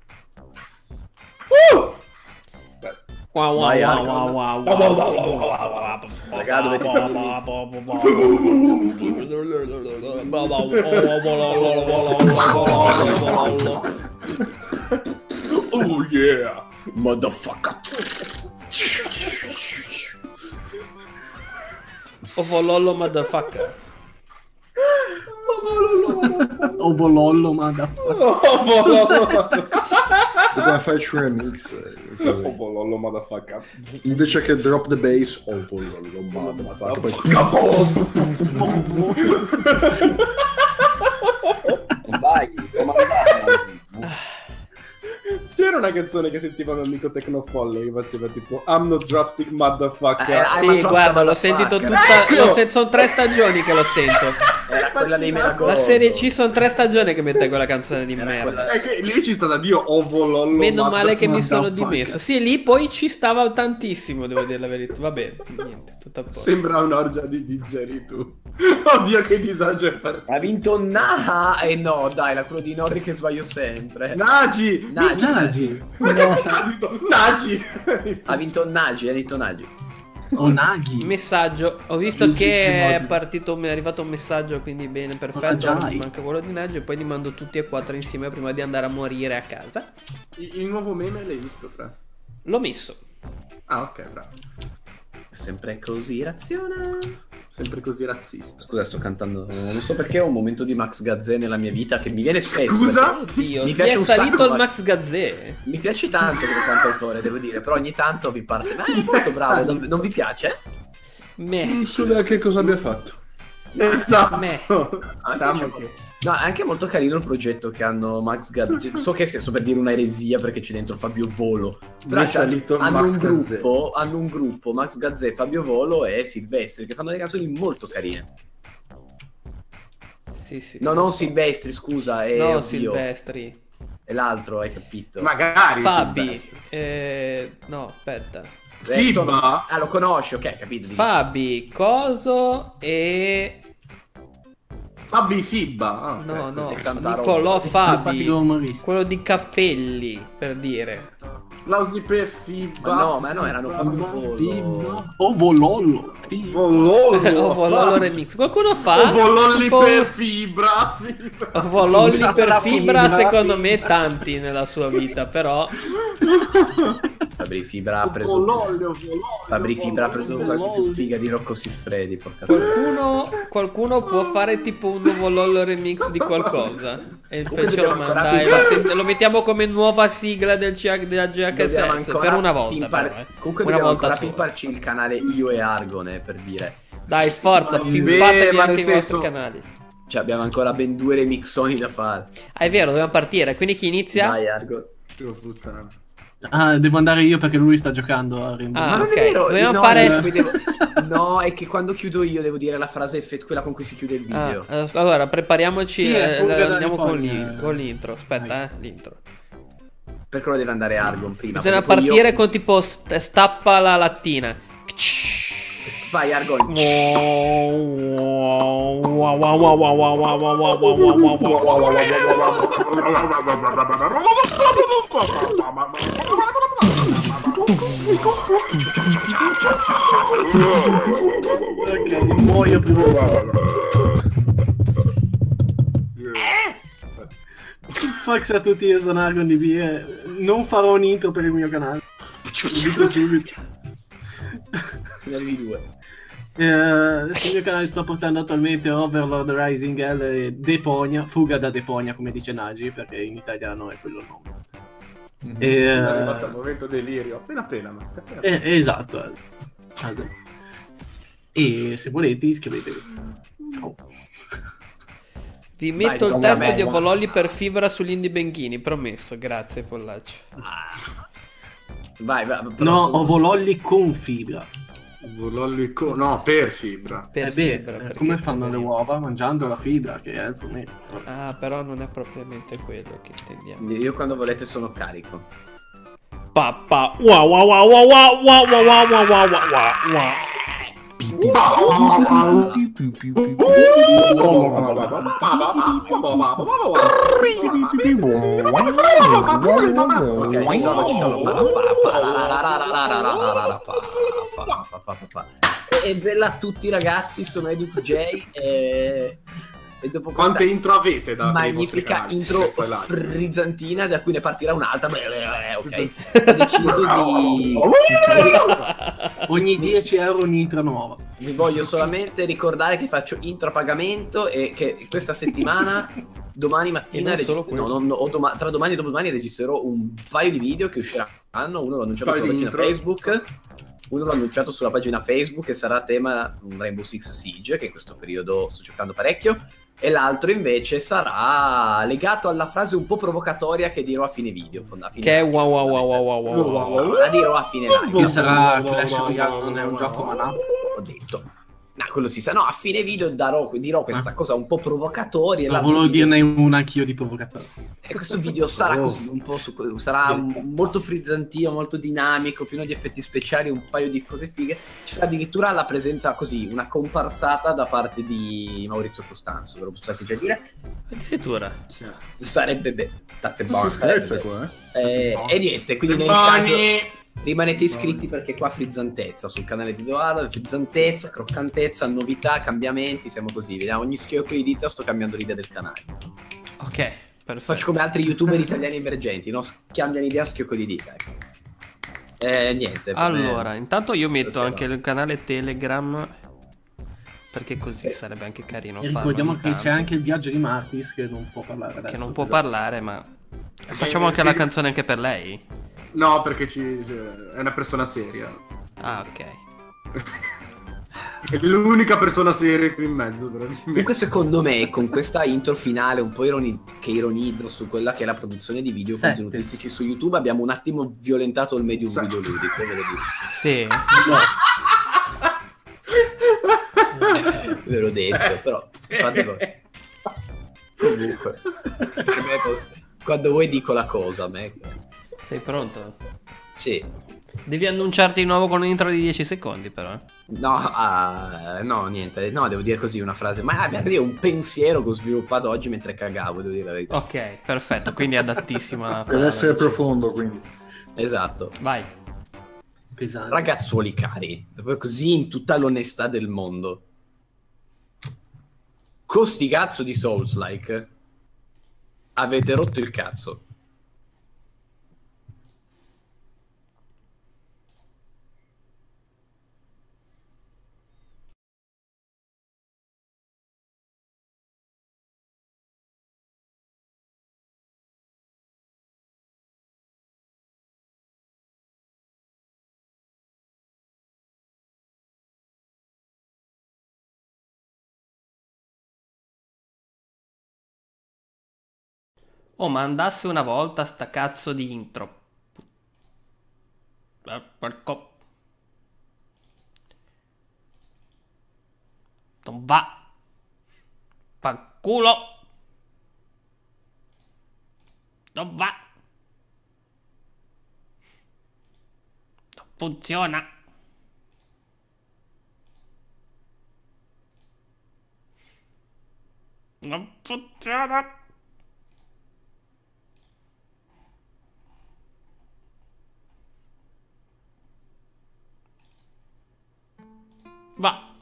Speaker 3: Uh!
Speaker 2: Wow, wow,
Speaker 1: Vai,
Speaker 2: wow,
Speaker 1: Argon.
Speaker 2: wow, wow, wow, wow, wow, wow.
Speaker 1: Raga, dovete
Speaker 3: Oh yeah,
Speaker 1: motherfucker.
Speaker 2: Oh, volollo, motherfucker.
Speaker 5: Oh bolollo, motherfucker.
Speaker 3: oh bolollo,
Speaker 4: Dobbiamo farci un remix. eh,
Speaker 3: oh
Speaker 4: così.
Speaker 3: bolollo motherfucker.
Speaker 4: Invece che drop the bass, oh bolollo, motherfucker. Poi...
Speaker 1: Vai,
Speaker 3: C'era una canzone che sentiva un amico Tecnofolle che faceva tipo I'm not dropstick motherfucker.
Speaker 1: Eh,
Speaker 2: Sì,
Speaker 1: I'm a
Speaker 2: guarda, l'ho
Speaker 1: dropstick
Speaker 2: sentito
Speaker 1: motherfucker.
Speaker 2: tutta.
Speaker 3: Ecco!
Speaker 2: L'ho sen- sono tre stagioni che lo sento.
Speaker 1: Era quella dei Meragogo.
Speaker 2: La serie C sono tre stagioni che mette quella canzone di
Speaker 1: Era
Speaker 2: merda.
Speaker 1: quella-
Speaker 3: È che lì ci sta da Dio, oh bolollo.
Speaker 2: Meno male che mi sono
Speaker 3: motherfucker.
Speaker 2: dimesso. Sì, lì poi ci stava tantissimo, devo dire la verità. Va bene, niente, tutto a posto.
Speaker 3: Sembra un'orgia di digeri tu. Oddio che disagio è per te.
Speaker 1: Ha vinto Naha e no, dai, la quello di Norri che sbaglio sempre.
Speaker 3: Nagi!
Speaker 1: Nagi.
Speaker 5: Nagi.
Speaker 3: Ma che ha detto? Nagi!
Speaker 1: Ha vinto Nagi, ha detto Nagi.
Speaker 5: O Naghi.
Speaker 2: Messaggio, ho visto
Speaker 5: Aggiungi
Speaker 2: che è
Speaker 5: modi.
Speaker 2: partito, mi è arrivato un messaggio, quindi bene, perfetto.
Speaker 5: Ah, già.
Speaker 2: Mi manca quello di Naggio e poi li mando tutti e quattro insieme prima di andare a morire a casa.
Speaker 3: Il, il nuovo meme l'hai visto, Fra?
Speaker 2: L'ho messo.
Speaker 3: Ah, ok, bravo.
Speaker 1: È sempre così, raziona.
Speaker 3: Sempre così razzista.
Speaker 1: Scusa, sto cantando. Non so perché ho un momento di Max Gazzè nella mia vita che mi viene spesso.
Speaker 3: Scusa?
Speaker 1: perché
Speaker 2: Oddio,
Speaker 1: Mi
Speaker 2: mi,
Speaker 1: piace
Speaker 2: è
Speaker 1: un
Speaker 2: salito
Speaker 1: sacco,
Speaker 2: il
Speaker 1: ma-
Speaker 2: Max Gazzè.
Speaker 1: Mi piace tanto come cantautore, devo dire, però ogni tanto vi parte. Ma è molto bravo, non, non vi piace?
Speaker 2: Me.
Speaker 4: Non so neanche cosa abbia fatto.
Speaker 3: Esatto.
Speaker 2: Me.
Speaker 1: Ah,
Speaker 3: Diciamo
Speaker 1: invece-
Speaker 3: che-
Speaker 1: No, è anche molto carino il progetto che hanno Max Gazzè. So che sto per dire una eresia perché c'è dentro Fabio Volo. Però
Speaker 3: Mi è
Speaker 1: cioè,
Speaker 3: salito il
Speaker 1: hanno,
Speaker 3: Max
Speaker 1: un
Speaker 3: Gazzè.
Speaker 1: gruppo, hanno un gruppo, Max Gazzè, Fabio Volo e Silvestri, che fanno delle canzoni molto carine.
Speaker 2: Sì, sì.
Speaker 1: No,
Speaker 2: lo
Speaker 1: non
Speaker 2: so.
Speaker 1: Silvestri, scusa, è,
Speaker 2: No,
Speaker 1: oddio,
Speaker 2: Silvestri.
Speaker 1: è l'altro, hai capito?
Speaker 3: Magari.
Speaker 2: Fabi.
Speaker 3: Silvestri.
Speaker 2: Eh, no, aspetta.
Speaker 1: Eh,
Speaker 3: Fibba?
Speaker 1: sono- Ah, lo conosci, ok, capito. dici.
Speaker 2: Fabi, Coso e...
Speaker 3: Fabi Fibba. Ah, ok.
Speaker 2: No, no,
Speaker 1: è tanta
Speaker 2: Nicolò
Speaker 1: roba.
Speaker 2: Fabi.
Speaker 5: umorista.
Speaker 2: Quello di capelli, per dire.
Speaker 3: Applausi per Fibba.
Speaker 1: Ma no, ma no, erano Fabio Volo.
Speaker 5: O bolollo.
Speaker 3: Volollo.
Speaker 2: Oh, Volollo remix. Qualcuno fa?
Speaker 3: O vololli
Speaker 2: Tipo-
Speaker 3: per Fibra. Fibra.
Speaker 2: Oh, Vololli
Speaker 5: Fibra
Speaker 2: per
Speaker 5: per
Speaker 2: fibra,
Speaker 5: fibra,
Speaker 2: secondo
Speaker 5: fibra.
Speaker 2: me tanti nella sua vita, però...
Speaker 1: Fabri Fibra ha preso.
Speaker 3: Vologlio, vologlio,
Speaker 1: Fabri Fibra ha preso
Speaker 3: vologlio,
Speaker 1: quasi più
Speaker 3: vologlio.
Speaker 1: figa di Rocco Siffredi. Porca troia.
Speaker 2: Qualcuno, qualcuno può fare tipo un nuovo Lollo remix di qualcosa e poi ce lo
Speaker 1: dobbiamo ancora
Speaker 2: manda e
Speaker 1: pimpare-
Speaker 2: lo, sent- lo mettiamo come nuova sigla del C H della
Speaker 1: Dobbiamo
Speaker 2: G H S S
Speaker 1: ancora
Speaker 2: per una volta
Speaker 1: pimpare-
Speaker 2: però, eh.
Speaker 1: Comunque
Speaker 2: una
Speaker 1: dobbiamo
Speaker 2: volta
Speaker 1: ancora
Speaker 2: sola.
Speaker 1: pimparci il canale Io e Argone, per dire.
Speaker 2: Dai, forza,
Speaker 5: Beh,
Speaker 2: pimpatevi
Speaker 3: ma
Speaker 2: anche
Speaker 3: nel
Speaker 2: i vostri
Speaker 3: senso-
Speaker 2: canali.
Speaker 1: Cioè abbiamo ancora ben due remixoni da fare.
Speaker 2: Ah, è vero, dobbiamo partire, quindi chi inizia?
Speaker 1: Dai Argo.
Speaker 3: Dio puttana.
Speaker 5: Ah, devo andare io perché lui sta giocando a Rainbow.
Speaker 2: Ah,
Speaker 1: Ma non
Speaker 2: ok.
Speaker 1: è vero,
Speaker 2: Dobbiamo
Speaker 1: no,
Speaker 2: fare-
Speaker 1: io devo- no, è che quando chiudo io devo dire la frase effetto, quella con cui si chiude il
Speaker 2: Ah,
Speaker 1: video.
Speaker 2: eh, allora, prepariamoci,
Speaker 5: Sì, è
Speaker 2: eh,
Speaker 5: fuga da
Speaker 2: andiamo con,
Speaker 5: Niponia.
Speaker 2: l'in- con l'intro, aspetta, eh, l'intro.
Speaker 1: Per quello deve andare Argon prima.
Speaker 2: Bisogna
Speaker 1: perché poi
Speaker 2: partire
Speaker 1: io-
Speaker 2: con tipo st- stappa la lattina.
Speaker 1: Vai Argon.
Speaker 5: Ok, muoio prima. Fax a tutti, io sono Argon D B e non farò un intro per il mio canale. Lo dico subito.
Speaker 1: Ne arrivi due.
Speaker 5: Eh, sul mio canale sto portando attualmente Overlord Rising Hell e Deponia, Fuga da Deponia come dice Nagi, perché in italiano è quello il nome. E,
Speaker 3: è arrivato al momento delirio. Appena appena, ma appena.
Speaker 5: Eh, esatto. E se volete iscrivetevi. Ciao.
Speaker 2: Vi metto
Speaker 1: Vai,
Speaker 2: il testo
Speaker 1: bella.
Speaker 2: di Ovololli per fibra sugli indie benchini, promesso. Grazie, Pollaccio.
Speaker 1: Vai, vai.
Speaker 5: No,
Speaker 1: sono...
Speaker 5: Ovololli con fibra.
Speaker 3: Ovololli con... No, per fibra.
Speaker 2: Per
Speaker 5: Eh beh,
Speaker 2: fibra, perché
Speaker 5: come fanno le
Speaker 2: poverino.
Speaker 5: uova? Mangiando la fibra, che è il fumetto.
Speaker 2: Ah, però non è propriamente quello che intendiamo.
Speaker 1: Io quando volete sono carico.
Speaker 2: Papà, wow wow wow wow wow wow wow wow wow wow wow wow.
Speaker 1: Ok, ci sono, ci sono. E bella a tutti ragazzi, sono Edith J e... e dopo
Speaker 3: Quante intro avete da
Speaker 1: magnifica
Speaker 3: per i
Speaker 1: intro
Speaker 3: vostri canali?
Speaker 1: frizzantina da cui ne partirà un'altra. Beh, beh, ok, ho deciso di...
Speaker 5: Ogni dieci euro un'intro nuova.
Speaker 1: Vi voglio solamente ricordare che faccio intro a pagamento e che questa settimana, domani mattina,
Speaker 2: E non solo
Speaker 1: regist- no,
Speaker 2: quello.
Speaker 1: no, no, o doma- tra domani e dopodomani registrerò un paio di video che usciranno. Uno l'ho annunciato
Speaker 3: Paio
Speaker 1: sulla
Speaker 3: di
Speaker 1: pagina
Speaker 3: intro.
Speaker 1: Facebook, uno l'ho annunciato sulla pagina Facebook che sarà a tema un Rainbow Six Siege, che in questo periodo sto giocando parecchio, e l'altro invece sarà legato alla frase un po' provocatoria che dirò a fine video. A fine
Speaker 2: Che è
Speaker 1: live.
Speaker 2: wow wow wow wow wow wow wow.
Speaker 1: La dirò a fine live.
Speaker 5: Che sarà Clash Royale, non è un gioco ma no.
Speaker 1: Ho detto. No, quello si sa. No, a fine video darò, dirò questa cosa un po' provocatoria.
Speaker 5: Ma
Speaker 1: l'altro
Speaker 5: volevo
Speaker 1: video-
Speaker 5: dirne una anch'io di provocatore.
Speaker 1: E questo video sarà
Speaker 3: Oh.
Speaker 1: così, un po' su, sarà
Speaker 5: Sì.
Speaker 1: m- molto frizzantino, molto dinamico, pieno di effetti speciali, un paio di cose fighe. Ci sarà addirittura la presenza così, una comparsata da parte di Maurizio Costanzo, ve lo posso anche già dire.
Speaker 2: Addirittura.
Speaker 1: Sarebbe be- tante
Speaker 4: Non
Speaker 1: buone,
Speaker 4: si scherza
Speaker 1: sarebbe-
Speaker 4: qua, eh.
Speaker 1: Eh, e niente, quindi nel caso rimanete iscritti perché qua frizzantezza sul canale di Doardo, frizzantezza, croccantezza, novità, cambiamenti, siamo così, vediamo ogni schiocco di dita sto cambiando l'idea del canale.
Speaker 2: Ok, perfetto.
Speaker 1: Faccio come altri youtuber italiani emergenti, no? Cambiano idea a schiocco di dita, ecco. Eh, niente. per me-
Speaker 2: Allora, intanto io metto
Speaker 1: Stasera.
Speaker 2: anche il canale Telegram, perché così
Speaker 1: Sì.
Speaker 2: sarebbe anche carino
Speaker 5: E
Speaker 2: farlo
Speaker 5: ricordiamo
Speaker 2: ogni
Speaker 5: che
Speaker 2: tanto.
Speaker 5: c'è anche il viaggio di Martis che non può parlare adesso.
Speaker 2: Che non può parlare, ma facciamo anche la canzone anche per lei?
Speaker 3: No, perché ci... è una persona seria.
Speaker 2: Ah, ok.
Speaker 3: È l'unica persona seria qui in mezzo. Però.
Speaker 1: Comunque secondo me con questa intro finale un po' ironi- che ironizza su quella che è la produzione di video
Speaker 5: Sette.
Speaker 1: contenutistici su YouTube abbiamo un attimo violentato il medium
Speaker 3: Sette.
Speaker 1: videoludico, ve lo dico.
Speaker 2: Sì.
Speaker 1: Ve l'ho detto, però fatelo. Comunque a me cos- quando vuoi dico la cosa a me.
Speaker 2: Sei pronto?
Speaker 1: Sì.
Speaker 2: Devi annunciarti di nuovo con un intro di dieci secondi, però. eh.
Speaker 1: No, ah, no, niente, no, devo dire così una frase, ma abbiamo dire un pensiero che ho sviluppato oggi mentre cagavo, devo dire la verità.
Speaker 2: Ok, perfetto, quindi è adattissima.
Speaker 4: Deve essere profondo, quindi.
Speaker 1: Esatto.
Speaker 2: Vai.
Speaker 5: Pesante.
Speaker 1: Ragazzuoli cari, proprio così in tutta l'onestà del mondo. Con sti cazzo di Souls-like avete rotto il cazzo.
Speaker 2: Oh, ma andasse una volta sta cazzo di intro. Eh, porco. Non va. Fa culo. Non va. Non funziona. Non funziona. Va.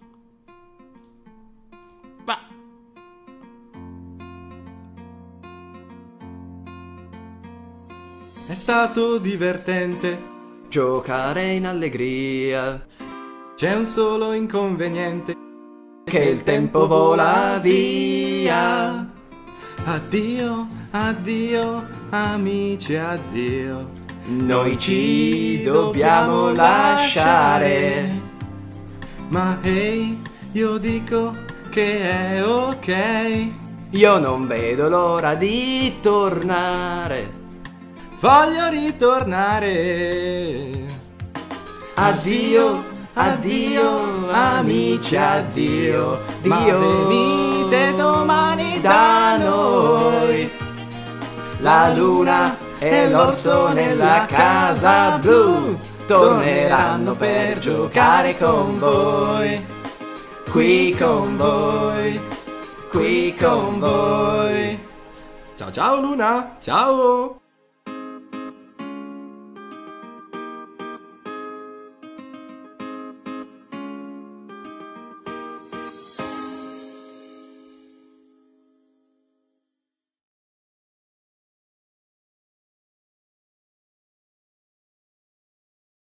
Speaker 2: Va.
Speaker 6: È stato divertente,
Speaker 1: Giocare in allegria,
Speaker 6: c'è un solo inconveniente.
Speaker 1: che il tempo vola via.
Speaker 6: Addio, Addio, amici, addio.
Speaker 1: Noi ci dobbiamo lasciare.
Speaker 6: Ma ehi, io dico che è ok.
Speaker 1: Io non vedo l'ora di tornare.
Speaker 6: Voglio ritornare.
Speaker 1: Addio, addio, amici, addio.
Speaker 6: Ma
Speaker 1: Dio,
Speaker 6: venite domani
Speaker 1: da noi. La luna e l'orso nella casa blu torneranno per giocare con voi. Qui con voi, qui con voi.
Speaker 6: Ciao ciao Luna, ciao.